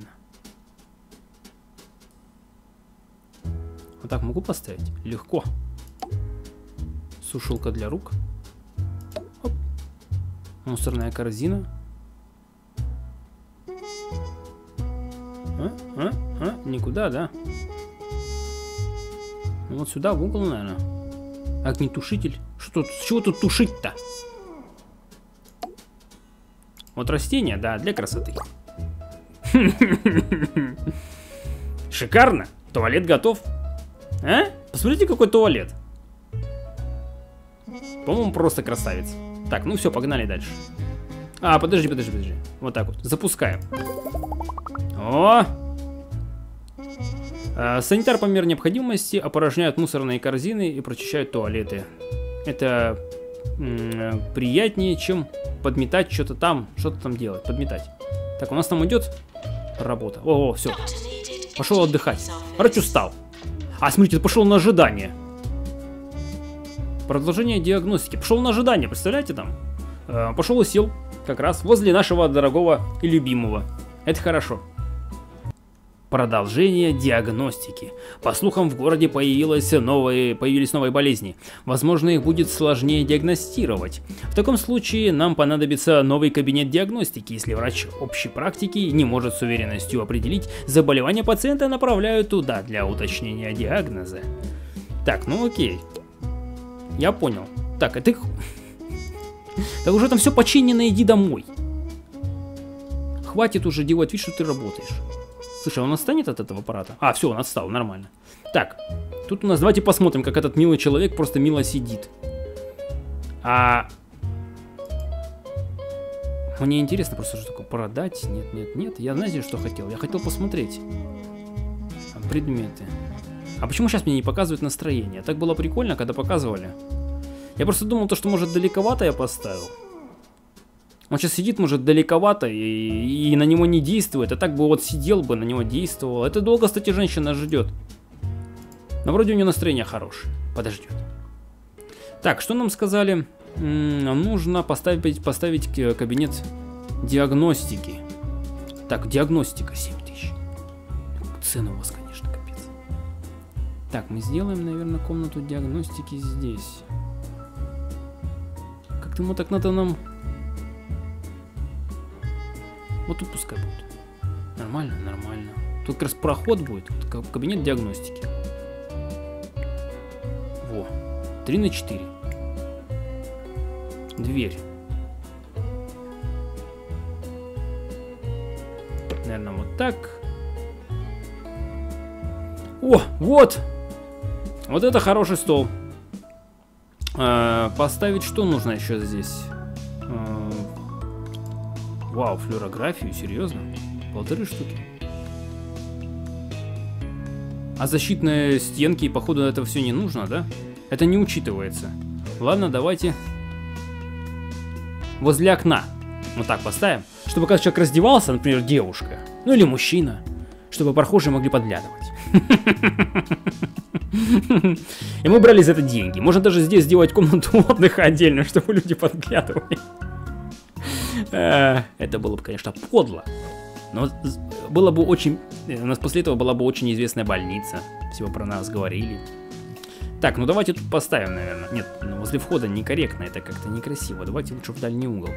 Вот так могу поставить? Легко. Сушилка для рук. Оп. Мусорная корзина. А? А? А? Никуда, да? Ну вот сюда, в угол, наверное. Огнетушитель. Что тут? С чего тут тушить-то? Вот растения, да, для красоты. Шикарно. Туалет готов. А? Посмотрите, какой туалет. По-моему, просто красавец. Так, ну все, погнали дальше. А, подожди, подожди, подожди. Вот так вот. Запускаем. О! А, санитар по мере необходимости опорожняют мусорные корзины и прочищают туалеты. Это м- приятнее, чем подметать что-то там, что-то там делать. Подметать. Так, у нас там идет работа. О, о, все. Пошел отдыхать. Врач устал. А, смотрите, пошел на ожидание. Продолжение диагностики. Пошел на ожидание, представляете там? Э, пошел и сел как раз возле нашего дорогого и любимого. Это хорошо. Продолжение диагностики. По слухам, в городе появилось новые, появились новые болезни. Возможно, их будет сложнее диагностировать. В таком случае нам понадобится новый кабинет диагностики. Если врач общей практики не может с уверенностью определить заболевание пациента, направляют туда для уточнения диагноза. Так, ну окей. Я понял. Так, а ты... Так уже там все починено, иди домой. Хватит уже делать вид, что ты работаешь. Слушай, он отстанет от этого аппарата? А, все, он отстал, нормально. Так, тут у нас, давайте посмотрим, как этот милый человек просто мило сидит. А... Мне интересно просто, что такое продать. Нет, нет, нет. Я, знаете, что хотел? Я хотел посмотреть. Предметы. А почему сейчас мне не показывают настроение? Так было прикольно, когда показывали. Я просто думал, то, что, может, далековато я поставил. Он сейчас сидит, может, далековато и, и на него не действует. А так бы вот сидел бы, на него действовал. Это долго, кстати, женщина ждет. Но вроде у нее настроение хорошее. Подождет. Так, что нам сказали? М-м, нужно поставить, поставить кабинет диагностики. Так, диагностика семь тысяч. Цены у вас, конечно, капец. Так, мы сделаем, наверное, комнату диагностики здесь. Как-то ему так надо нам... Вот тут пускай будет. Нормально, нормально. Тут как раз проход будет. Вот, кабинет диагностики. Во. три на четыре. Дверь. Наверное, вот так. О, вот. Вот это хороший стол. Э, поставить что нужно еще здесь? Э, вау, флюорографию, серьезно? Полторы штуки. А защитные стенки, походу, это все не нужно, да? Это не учитывается. Ладно, давайте возле окна. Вот так поставим. Чтобы когда человек раздевался, например, девушка, ну или мужчина, чтобы прохожие могли подглядывать. И мы брали за это деньги. Можно даже здесь сделать комнату отдыха отдельно, чтобы люди подглядывали. Это было бы, конечно, подло. Но было бы очень... У нас после этого была бы очень известная больница. Всего про нас говорили. Так, ну давайте тут поставим, наверное. Нет, ну возле входа некорректно, это как-то некрасиво. Давайте лучше в дальний угол.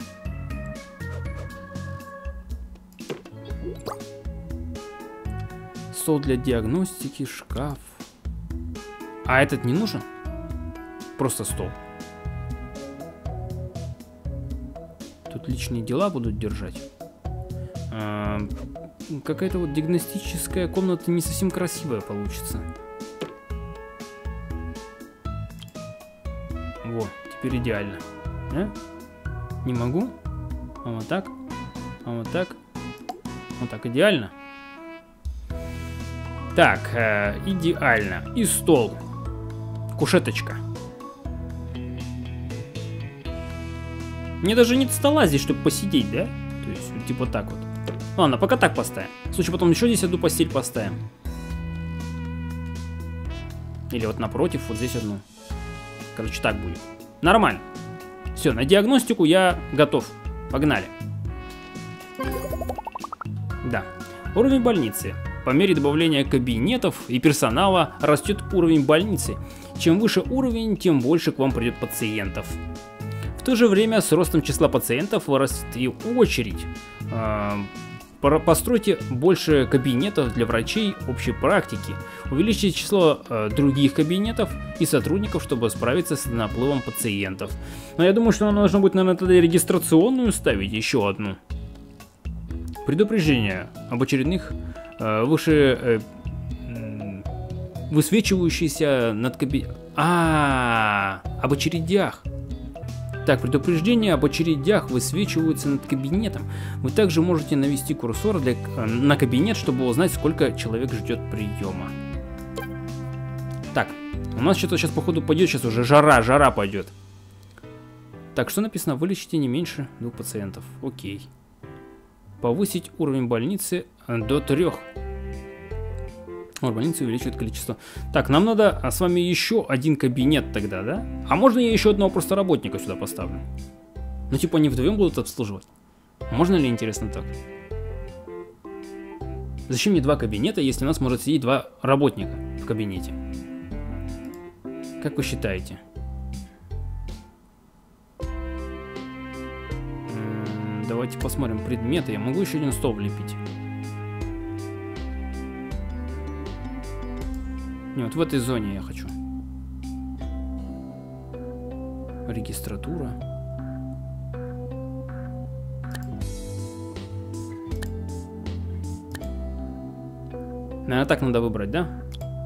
Стол для диагностики, шкаф. А этот не нужен? Просто стол. Тут личные дела будут держать. А, какая-то вот диагностическая комната не совсем красивая получится. Во, теперь идеально. А? Не могу. А вот так. А вот так. Вот так идеально. Так, э, идеально. И стол. Кушеточка. Мне даже нет стола здесь, чтобы посидеть, да? То есть, вот, типа так вот. Ладно, пока так поставим. В случае, потом еще здесь одну постель поставим. Или вот напротив, вот здесь одну. Короче, так будет. Нормально. Все, на диагностику я готов. Погнали. Да. Уровень больницы. По мере добавления кабинетов и персонала растет уровень больницы. Чем выше уровень, тем больше к вам придет пациентов. В то же время с ростом числа пациентов вырастет и очередь. Постройте больше кабинетов для врачей общей практики. Увеличьте число э, других кабинетов и сотрудников, чтобы справиться с наплывом пациентов. Но я думаю, что нам нужно будет, наверное, тогда регистрационную ставить, еще одну. Предупреждение об очередных э, выше э, э, высвечивающихся над кабинетом. А, об очередях. Так, предупреждения об очередях высвечиваются над кабинетом. Вы также можете навести курсор для, на кабинет, чтобы узнать, сколько человек ждет приема. Так, у нас что-то сейчас походу пойдет, сейчас уже жара, жара пойдет. Так, что написано? Вылечите не меньше двух пациентов. Окей. Повысить уровень больницы до трех. Больница увеличивает количество. Так, нам надо а с вами еще один кабинет тогда, да? А можно я еще одного просто работника сюда поставлю? Ну, типа, они вдвоем будут обслуживать. Можно ли, интересно, так? Зачем мне два кабинета, если у нас может сидеть два работника в кабинете? Как вы считаете? М-м, давайте посмотрим предметы. Я могу еще один стол влепить? Не, вот в этой зоне я хочу. Регистратура. Наверное, так надо выбрать, да?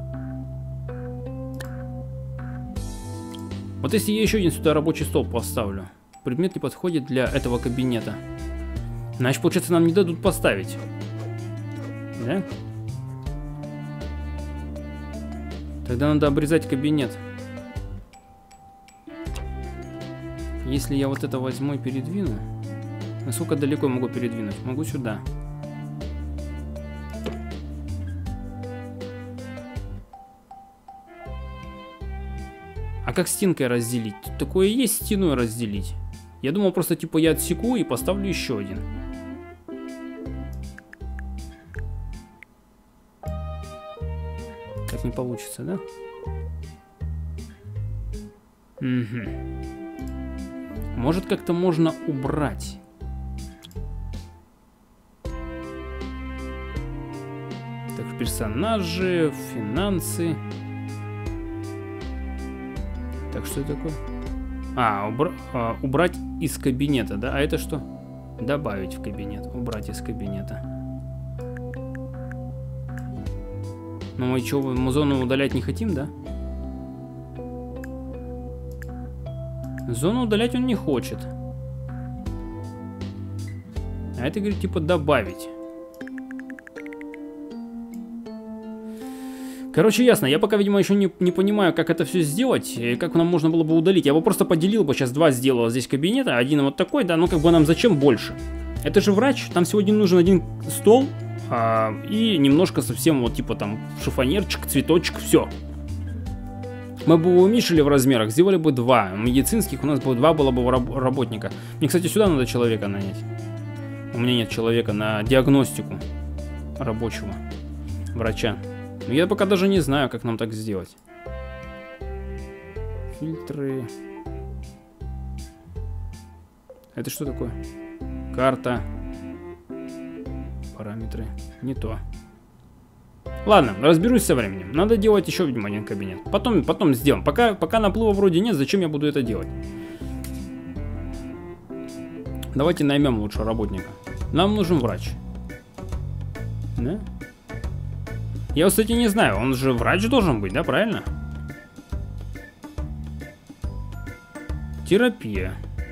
Вот если я еще один сюда рабочий стол поставлю, предмет не подходит для этого кабинета, значит, получается, нам не дадут поставить. Да? Тогда надо обрезать кабинет. Если я вот это возьму и передвину, насколько далеко я могу передвинуть? Могу сюда. А как стенкой разделить? Тут такое есть, стеной разделить. Я думал, просто типа я отсеку и поставлю еще один. Так не получится, да? Угу. Может, как-то можно убрать. Так, персонажи, финансы. Так, что это такое? А, убра... а, убрать из кабинета, да? А это что? Добавить в кабинет. Убрать из кабинета. Ну мы что, мы зону удалять не хотим, да? Зону удалять он не хочет. А это, говорит, типа добавить. Короче, ясно. Я пока, видимо, еще не, не понимаю, как это все сделать. И как нам можно было бы удалить. Я бы просто поделил бы, сейчас два сделал здесь кабинета. Один вот такой, да, ну как бы нам зачем больше? Это же врач. Там сегодня нужен один стол. А, и немножко совсем вот типа там шифонерчик, цветочек, все. Мы бы уменьшили в размерах, сделали бы два. Медицинских у нас бы два было бы раб работника. Мне, кстати, сюда надо человека нанять. У меня нет человека на диагностику рабочего врача. Но я пока даже не знаю, как нам так сделать. Фильтры. Это что такое? Карта. Параметры. Не то. Ладно, разберусь со временем. Надо делать еще, видимо, один кабинет. Потом, потом сделаем. Пока, пока наплыва вроде нет, зачем я буду это делать? Давайте наймем лучше работника. Нам нужен врач. Да? Я, кстати, не знаю. Он же врач должен быть, да? Правильно? Терапия.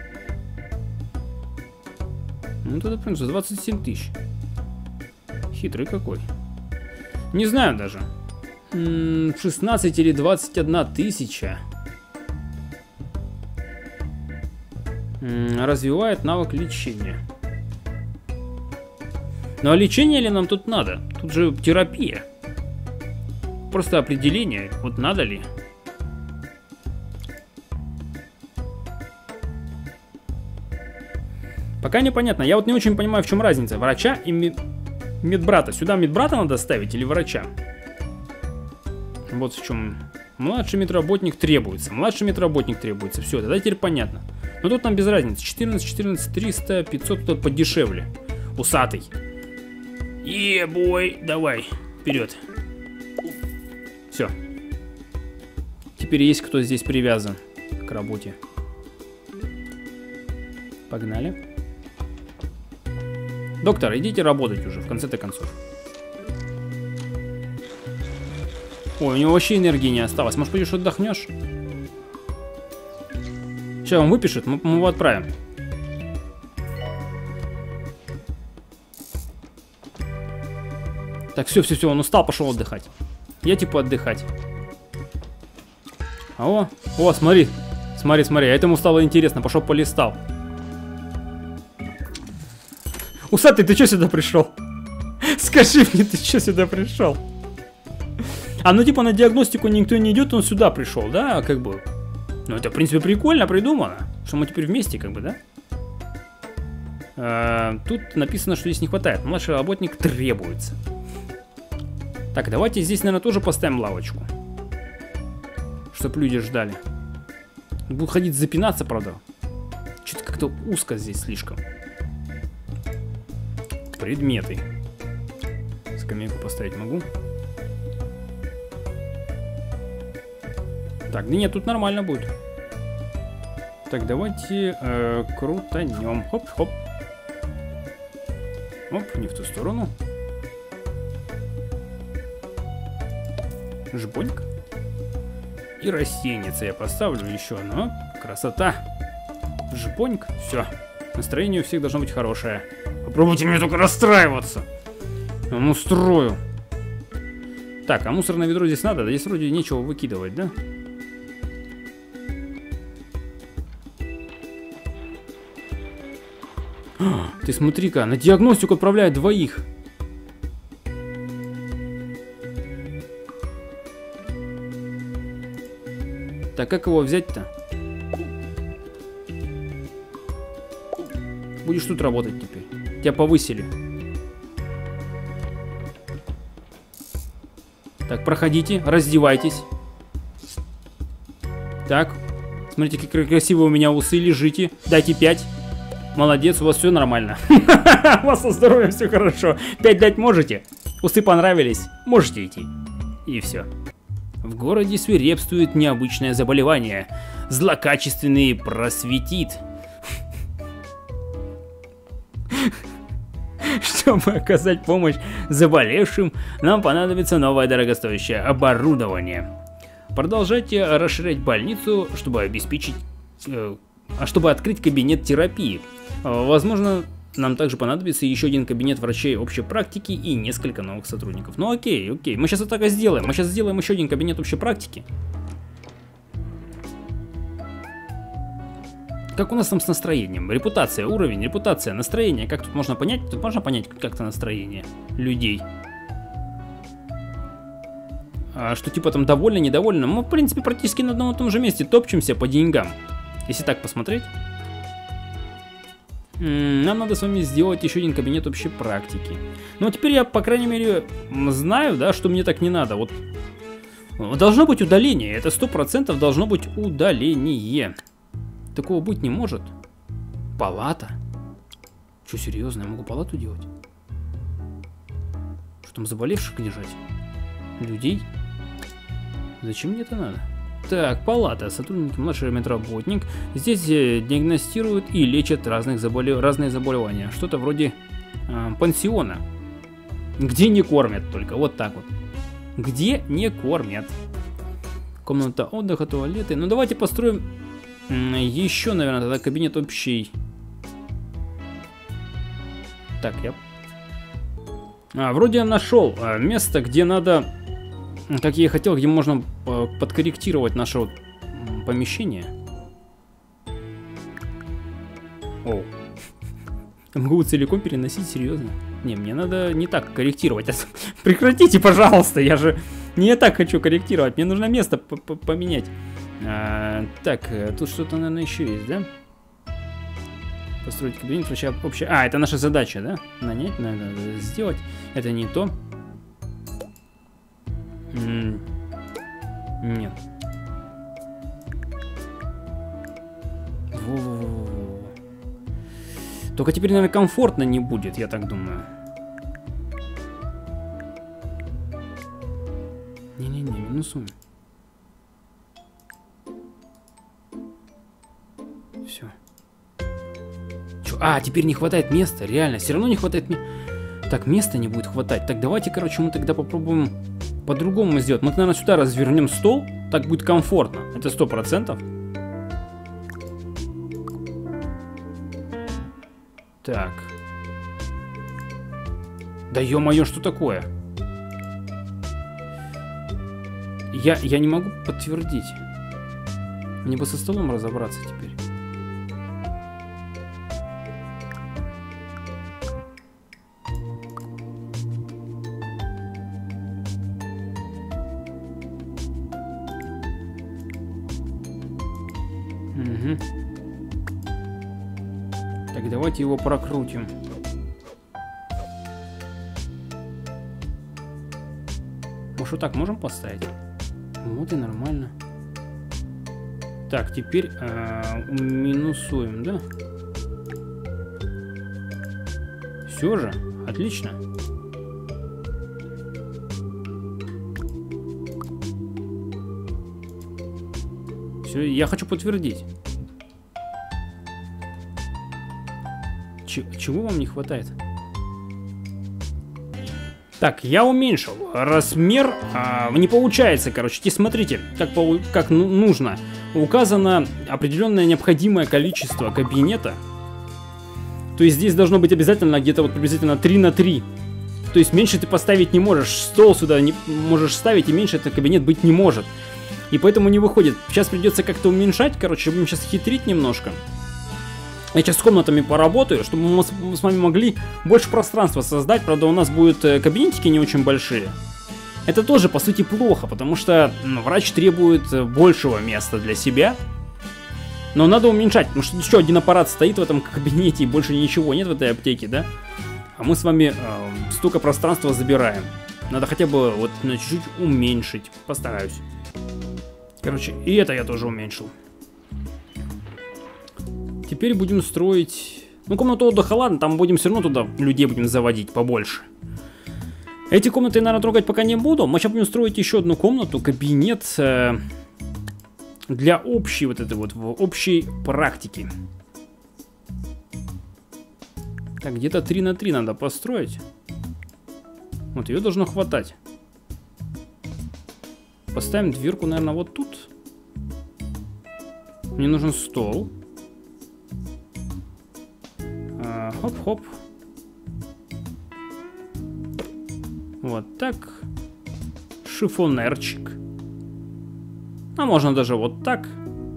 Ну, тогда, в принципе, двадцать семь тысяч. Хитрый какой. Не знаю даже. шестнадцать или двадцать одна тысяча. Развивает навык лечения. Ну а лечение ли нам тут надо? Тут же терапия. Просто определение. Вот надо ли? Пока непонятно. Я вот не очень понимаю, в чем разница. Врача и мед... медбрата. Сюда медбрата надо ставить или врача? Вот в чем. Младший медработник требуется. Младший медработник требуется. Все, тогда теперь понятно. Но тут нам без разницы. четырнадцать, четырнадцать, триста, пятьсот, тут подешевле. Усатый. Е-бой, давай, вперед. Все. Теперь есть кто здесь привязан к работе. Погнали. Доктор, идите работать уже, в конце-то концов. Ой, у него вообще энергии не осталось. Может, пойдешь отдохнешь? Сейчас он выпишет, мы, мы его отправим. Так, все, все, все, он устал, пошел отдыхать. Я типа отдыхать. А о, о, смотри, смотри, смотри, этому стало интересно, пошел полистал. Усатый, ты что сюда пришел? Скажи мне, ты что сюда пришел? А ну типа на диагностику никто не идет, он сюда пришел, да, как бы. Ну это в принципе прикольно придумано, что мы теперь вместе, как бы, да? А, тут написано, что здесь не хватает. Младший работник требуется. Так, давайте здесь, наверное, тоже поставим лавочку. Чтоб люди ждали. Будут ходить запинаться, правда. Что-то как-то узко здесь слишком. Предметы. Скамейку поставить могу. Так, да нет, тут нормально будет. Так, давайте э, крутанем. Хоп-хоп. Оп, не в ту сторону. Жбоньк. И растеница я поставлю еще одно. Красота. Жбоньк. Все. Настроение у всех должно быть хорошее. Попробуйте мне только расстраиваться. Ну, устрою. Так, а мусорное ведро здесь надо? Да здесь вроде нечего выкидывать, да? А, ты смотри-ка, на диагностику отправляют двоих. Так, как его взять-то? Будешь тут работать теперь. Тебя повысили. Так, проходите, раздевайтесь. Так, смотрите, какие красивые у меня усы, лежите. Дайте пять. Молодец, у вас все нормально. У вас со здоровьем все хорошо. пять дать можете? Усы понравились? Можете идти. И все. В городе свирепствует необычное заболевание. Злокачественный просветит. Чтобы оказать помощь заболевшим, нам понадобится новое дорогостоящее оборудование. Продолжайте расширять больницу, чтобы обеспечить, э, а чтобы открыть кабинет терапии. Возможно, нам также понадобится еще один кабинет врачей общей практики и несколько новых сотрудников. Ну окей, окей, мы сейчас это так и сделаем. Мы сейчас сделаем еще один кабинет общей практики. Как у нас там с настроением? Репутация, уровень, репутация, настроение. Как тут можно понять? Тут можно понять как-то настроение людей. А что типа там довольны, недовольны? Мы в принципе практически на одном и том же месте топчемся по деньгам. Если так посмотреть. Нам надо с вами сделать еще один кабинет общей практики. Ну, теперь я, по крайней мере, знаю, да, что мне так не надо. Вот должно быть удаление. Это сто процентов должно быть удаление. Такого быть не может. Палата? Что, серьезно? Я могу палату делать? Что там, заболевших лежать? Людей? Зачем мне это надо? Так, палата. Сотрудник, младший медработник. Здесь диагностируют и лечат разных заболев... разные заболевания. Что-то вроде э, пансиона. Где не кормят только. Вот так вот. Где не кормят. Комната отдыха, туалеты. Ну, давайте построим э, еще, наверное, тогда кабинет общий. Так, я... А, вроде я нашел э, место, где надо... Как я и хотел, где можно э, подкорректировать наше вот, помещение. Оу. Могу целиком переносить, серьезно? Не, мне надо не так корректировать. Прекратите, пожалуйста, я же не так хочу корректировать. Мне нужно место поменять. А, так, тут что-то, наверное, еще есть, да? Построить кабинет, вообще общее. А, это наша задача, да? Нанять, надо сделать. Это не то. М-м- нет. Во-во-во-во. Только теперь, наверное, комфортно не будет, я так думаю. Не-не-не, минусуем. Все. Чё? А, теперь не хватает места, реально, все равно не хватает места. Так, места не будет хватать. Так, давайте, короче, мы тогда попробуем по-другому сделать. Мы, наверное, сюда развернем стол, так будет комфортно. Это сто процентов. Так. Да ё-моё, что такое? Я, я не могу подтвердить. Мне бы со столом разобраться теперь. Угу. Так, давайте его прокрутим. Может, вот так можем поставить? Вот и нормально. Так, теперь э, минусуем, да? Все же, отлично. Все, я хочу подтвердить. Ч- чего вам не хватает? Так, я уменьшил размер, а, не получается, короче, и смотрите, как, по, как ну, нужно. Указано определенное необходимое количество кабинета. То есть здесь должно быть обязательно где-то вот приблизительно три на три. То есть меньше ты поставить не можешь, стол сюда не можешь ставить, и меньше этот кабинет быть не может. И поэтому не выходит. Сейчас придется как-то уменьшать, короче, будем сейчас хитрить немножко. Я сейчас с комнатами поработаю, чтобы мы с вами могли больше пространства создать. Правда, у нас будут кабинетики не очень большие. Это тоже, по сути, плохо, потому что ну, врач требует большего места для себя. Но надо уменьшать, потому что еще один аппарат стоит в этом кабинете, и больше ничего нет в этой аптеке, да? А мы с вами э, столько пространства забираем. Надо хотя бы вот на чуть-чуть уменьшить. Постараюсь. Короче, и это я тоже уменьшил. Теперь будем строить... Ну, комнату отдыха, ладно, там будем все равно туда людей будем заводить побольше. Эти комнаты, наверное, трогать пока не буду. Мы сейчас будем строить еще одну комнату, кабинет э, для общей вот этой вот, общей практики. Так, где-то три на три надо построить. Вот, ее должно хватать. Поставим дверку, наверное, вот тут. Мне нужен стол. Хоп-хоп. Вот так. Шифонерчик. А можно даже вот так.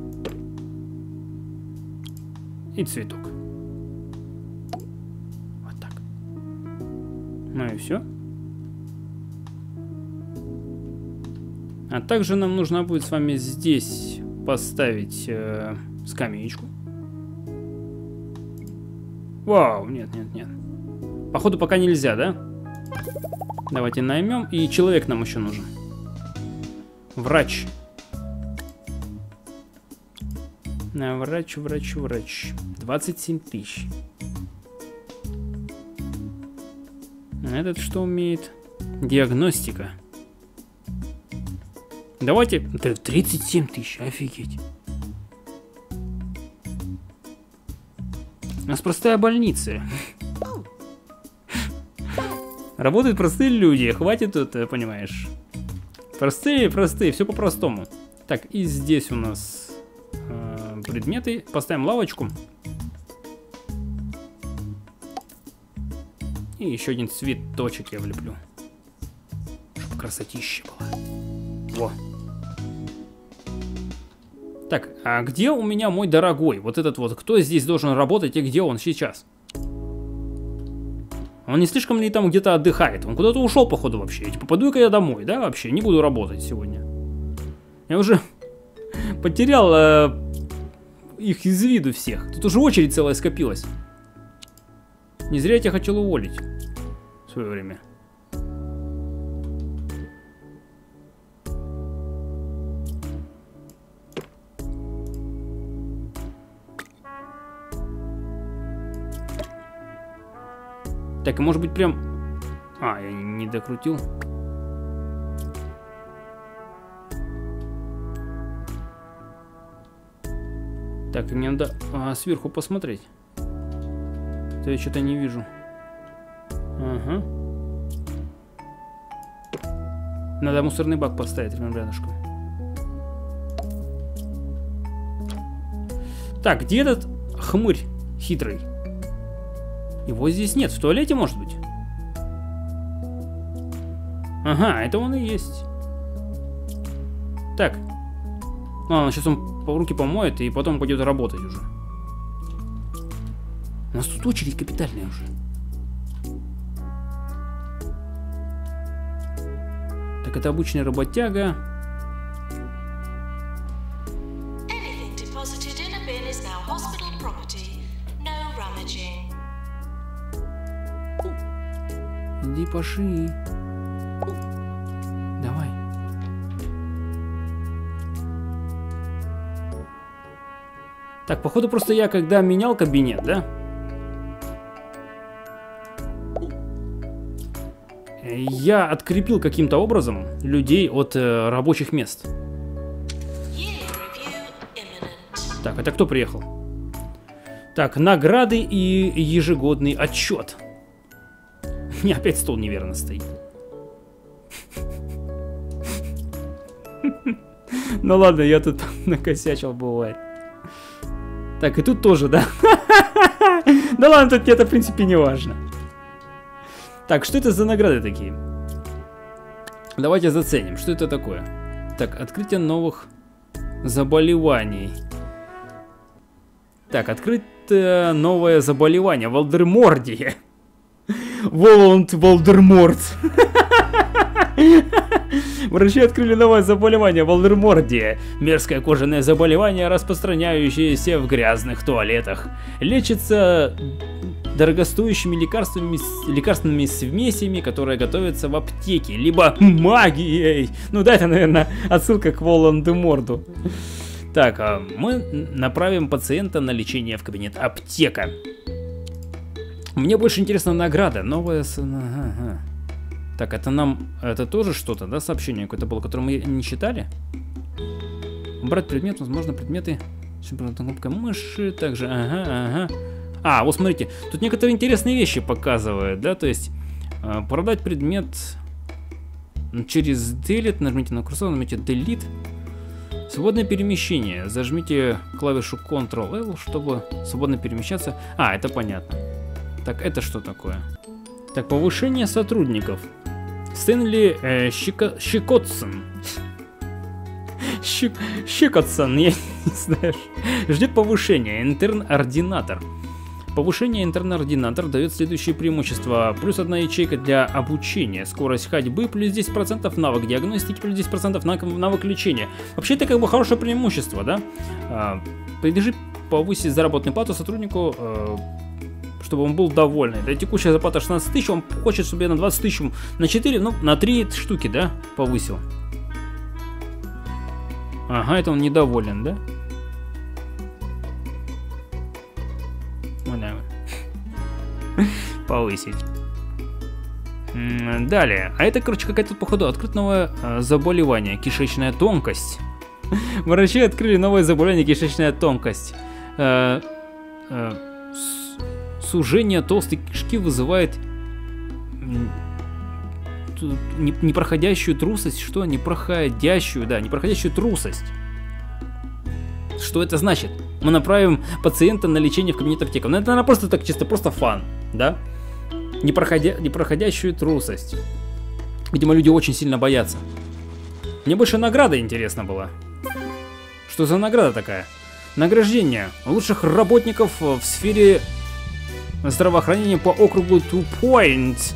И цветок. Вот так. Ну и все. А также нам нужно будет с вами здесь поставить э, скамеечку. Вау, нет, нет, нет. Походу пока нельзя, да? Давайте наймем. И человек нам еще нужен. Врач. Врач, врач, врач. двадцать семь тысяч. Этот что умеет? Диагностика. Давайте... тридцать семь тысяч, офигеть. У нас простая больница. Работают простые люди, хватит тут, понимаешь. Простые, простые, все по-простому. Так, и здесь у нас э, предметы. Поставим лавочку. И еще один цветочек я влеплю. Чтобы красотища была. Во. Так, а где у меня мой дорогой? Вот этот вот, кто здесь должен работать и где он сейчас? Он не слишком ли там где-то отдыхает? Он куда-то ушел, походу, вообще. Типа, попаду-ка я домой, да, вообще? Не буду работать сегодня. Я уже потерял э, их из виду всех. Тут уже очередь целая скопилась. Не зря я тебя хотел уволить в свое время. Так, и может быть прям... А, я не докрутил. Так, мне надо а, сверху посмотреть. То я что-то не вижу. Ага. Надо мусорный бак поставить рядышком. Так, где этот хмырь хитрый? Его здесь нет. В туалете, может быть? Ага, это он и есть. Так. Ладно, сейчас он руки помоет и потом пойдет работать уже. У нас тут очередь капитальная уже. Так, это обычный работяга. Иди пошли. Давай. Так, походу просто я когда менял кабинет, да? Я открепил каким-то образом людей от э, рабочих мест. Так, это кто приехал? Так, награды и ежегодный отчет. У меня опять стол неверно стоит. Ну ладно, я тут накосячил, бывает. Так, и тут тоже, да? Да ладно, тут это в принципе не важно. Так, что это за награды такие? Давайте заценим, что это такое. Так, открытие новых заболеваний. Так, открытое новое заболевание. Волдемордия. Воланд Волдеморт. Врачи открыли новое заболевание Волдемордия. Мерзкое кожаное заболевание, распространяющееся в грязных туалетах. Лечится дорогостоящими лекарствами, лекарственными смесями, которые готовятся в аптеке, либо магией. Ну да, это, наверное, отсылка к Волан-де-Морту. Так, а мы направим пациента на лечение в кабинет аптека. Мне больше интересна награда. Новая... Ага, ага. Так, это нам... Это тоже что-то, да, сообщение какое-то было, которое мы не читали? Убрать предмет, возможно, предметы... Кнопка мыши, также... Ага, ага. А, вот смотрите, тут некоторые интересные вещи показывают, да, то есть... Э, продать предмет... Через Delete, нажмите на курсор, нажмите Delete. Свободное перемещение. Зажмите клавишу контрол эл, чтобы свободно перемещаться. А, это понятно. Так, это что такое? Так, повышение сотрудников. Стэнли э, Щека... Щекотсон. Щек... Щекотсон, я не знаю. Ждет повышения. Интерн-ординатор. Повышение интерн-ординатор дает следующие преимущества. Плюс одна ячейка для обучения. Скорость ходьбы плюс десять процентов. Навык диагностики плюс десять процентов. Навык лечения. Вообще это как бы хорошее преимущество, да? А, предложи повысить заработную плату сотруднику... Э, чтобы он был довольный. Да, текущая зарплата шестнадцать тысяч, он хочет, чтобы я на двадцать тысяч, на четыре, ну, на три штуки, да, повысил. Ага, это он недоволен, да? Повысить. Далее. А это, короче, какая-то, походу, открыто новое э, заболевание. Кишечная тонкость. Врачи открыли новое заболевание кишечная тонкость. Э, э, Сужение толстой кишки вызывает непроходящую трусость. Что? Непроходящую, да, непроходящую трусость. Что это значит? Мы направим пациента на лечение в кабинет аптека. Ну, это, наверное, просто так, чисто, просто фан, да? Непроходя... Непроходящую трусость. Видимо, люди очень сильно боятся. Мне больше награда интересна была. Что за награда такая? Награждение лучших работников в сфере... здравоохранение по округу Two Point.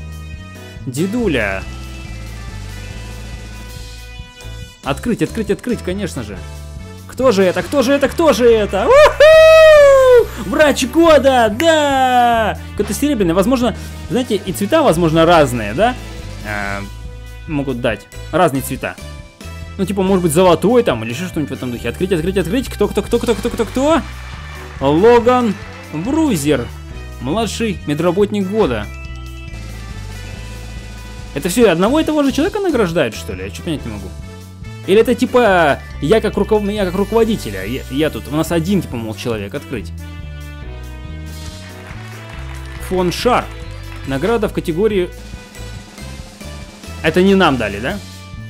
Дедуля. Открыть, открыть, открыть, конечно же. Кто же это? Кто же это? Кто же это? У-ху! Врач года! Да! Какой-то серебряный. Возможно, знаете, и цвета, возможно, разные, да? А, могут дать. Разные цвета. Ну, типа, может быть, золотой там, или еще что-нибудь в этом духе. Открыть, открыть, открыть. Кто, кто, кто, кто, кто, кто, кто? Логан Брузер. Младший медработник года. Это все одного и того же человека награждают, что ли? Я что понять не могу. Или это типа я как, руков... я как руководителя, я, я тут, у нас один типа, мол, человек, открыть. Фон Шар. Награда в категории... Это не нам дали, да?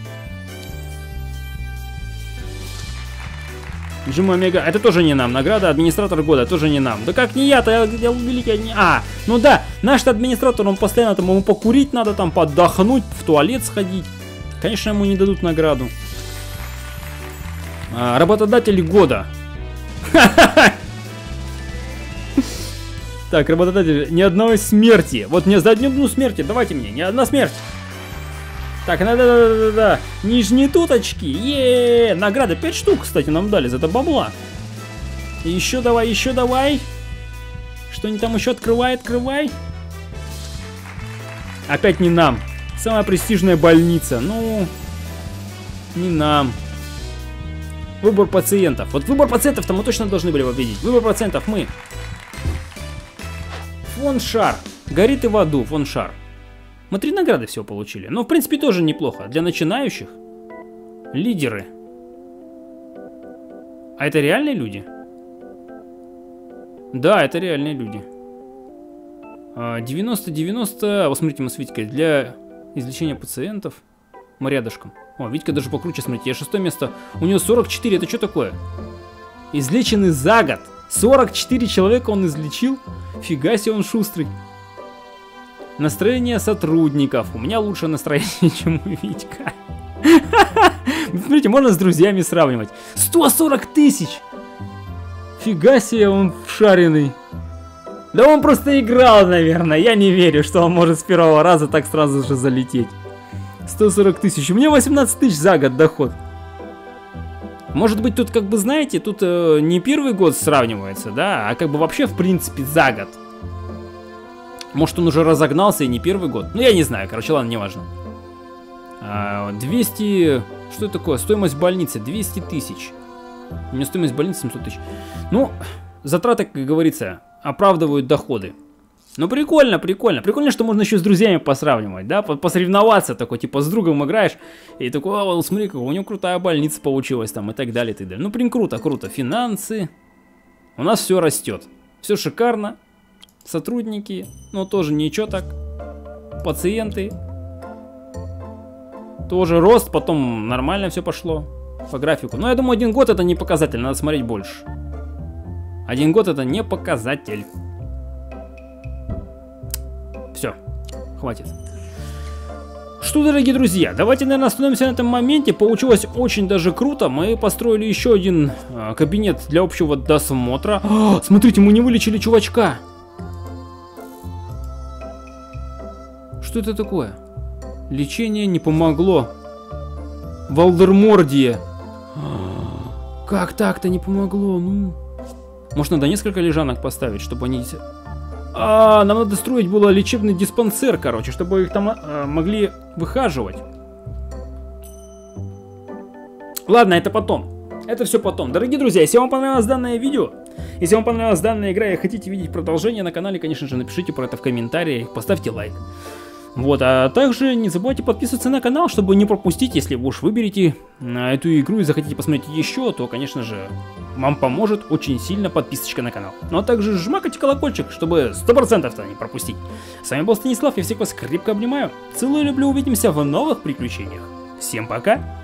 Джим Омега, это тоже не нам. Награда администратор года, тоже не нам. Да как не я-то, я, я великий... Не... А, ну да, наш администратор, он постоянно там, ему покурить надо, там, подохнуть, в туалет сходить. Конечно, ему не дадут награду. А, работодатель года. Так, работодатель, ни одной смерти. Вот мне за одну смерти, давайте мне, ни одна смерть. Так, да-да-да-да-да. Нижние туточки. Еее. Награда пять штук, кстати, нам дали за это бабла. Еще давай, еще давай. Что-нибудь там еще открывай, открывай. Опять не нам. Самая престижная больница. Ну, не нам. Выбор пациентов. Вот выбор пациентов-то мы точно должны были победить. Выбор пациентов мы. Фон Шар. Горит и в аду, Фон Шар. Мы три награды всего получили. Но, в принципе, тоже неплохо. Для начинающих. Лидеры. А это реальные люди? Да, это реальные люди. девяносто девяносто. Вот смотрите, мы с Витькой. Для излечения пациентов. Мы рядышком. О, Витька даже покруче, смотрите. Я шестое место. У него сорок четыре. Это что такое? Излеченный за год. сорок четыре человека он излечил. Фига себе, он шустрый. Настроение сотрудников. У меня лучше настроение, чем у Витька. Смотрите, можно с друзьями сравнивать. сто сорок тысяч! Фига себе, он вшаренный. Да он просто играл, наверное. Я не верю, что он может с первого раза так сразу же залететь. сто сорок тысяч. У меня восемнадцать тысяч за год доход. Может быть, тут, как бы, знаете, тут э, не первый год сравнивается, да, а как бы вообще, в принципе, за год. Может, он уже разогнался и не первый год. Ну, я не знаю, короче, ладно, неважно. А, двести... Что это такое? Стоимость больницы двести тысяч. У меня стоимость больницы семьсот тысяч. Ну, затраты, как говорится, оправдывают доходы. Ну, прикольно, прикольно. Прикольно, что можно еще с друзьями посравнивать, да? Посоревноваться такой, типа, с другом играешь. И такой, о, смотри, как у него крутая больница получилась там и так далее, и так далее. Ну, блин, круто, круто. Финансы. У нас все растет. Все шикарно. Сотрудники, но тоже ничего так. Пациенты. Тоже рост, потом нормально все пошло по графику. Но я думаю, один год это не показатель, надо смотреть больше. Один год это не показатель. Все, хватит. Что, дорогие друзья, давайте, наверное, остановимся на этом моменте. Получилось очень даже круто. Мы построили еще один э, кабинет для общего досмотра. О, смотрите, мы не вылечили чувачка. Что это такое? Лечение не помогло. Валдермордия. Как так-то не помогло? Ну, может, надо несколько лежанок поставить, чтобы они... А, нам надо строить было лечебный диспансер, короче, чтобы их там а, могли выхаживать. Ладно, это потом. Это все потом. Дорогие друзья, если вам понравилось данное видео, если вам понравилась данная игра и хотите видеть продолжение на канале, конечно же, напишите про это в комментариях, поставьте лайк. Вот, а также не забывайте подписываться на канал, чтобы не пропустить. Если вы уж выберете эту игру и захотите посмотреть еще, то, конечно же, вам поможет очень сильно подписочка на канал. Ну а также жмакайте колокольчик, чтобы сто процентов-то не пропустить. С вами был Станислав, я всех вас крепко обнимаю. Целую, люблю, увидимся в новых приключениях. Всем пока!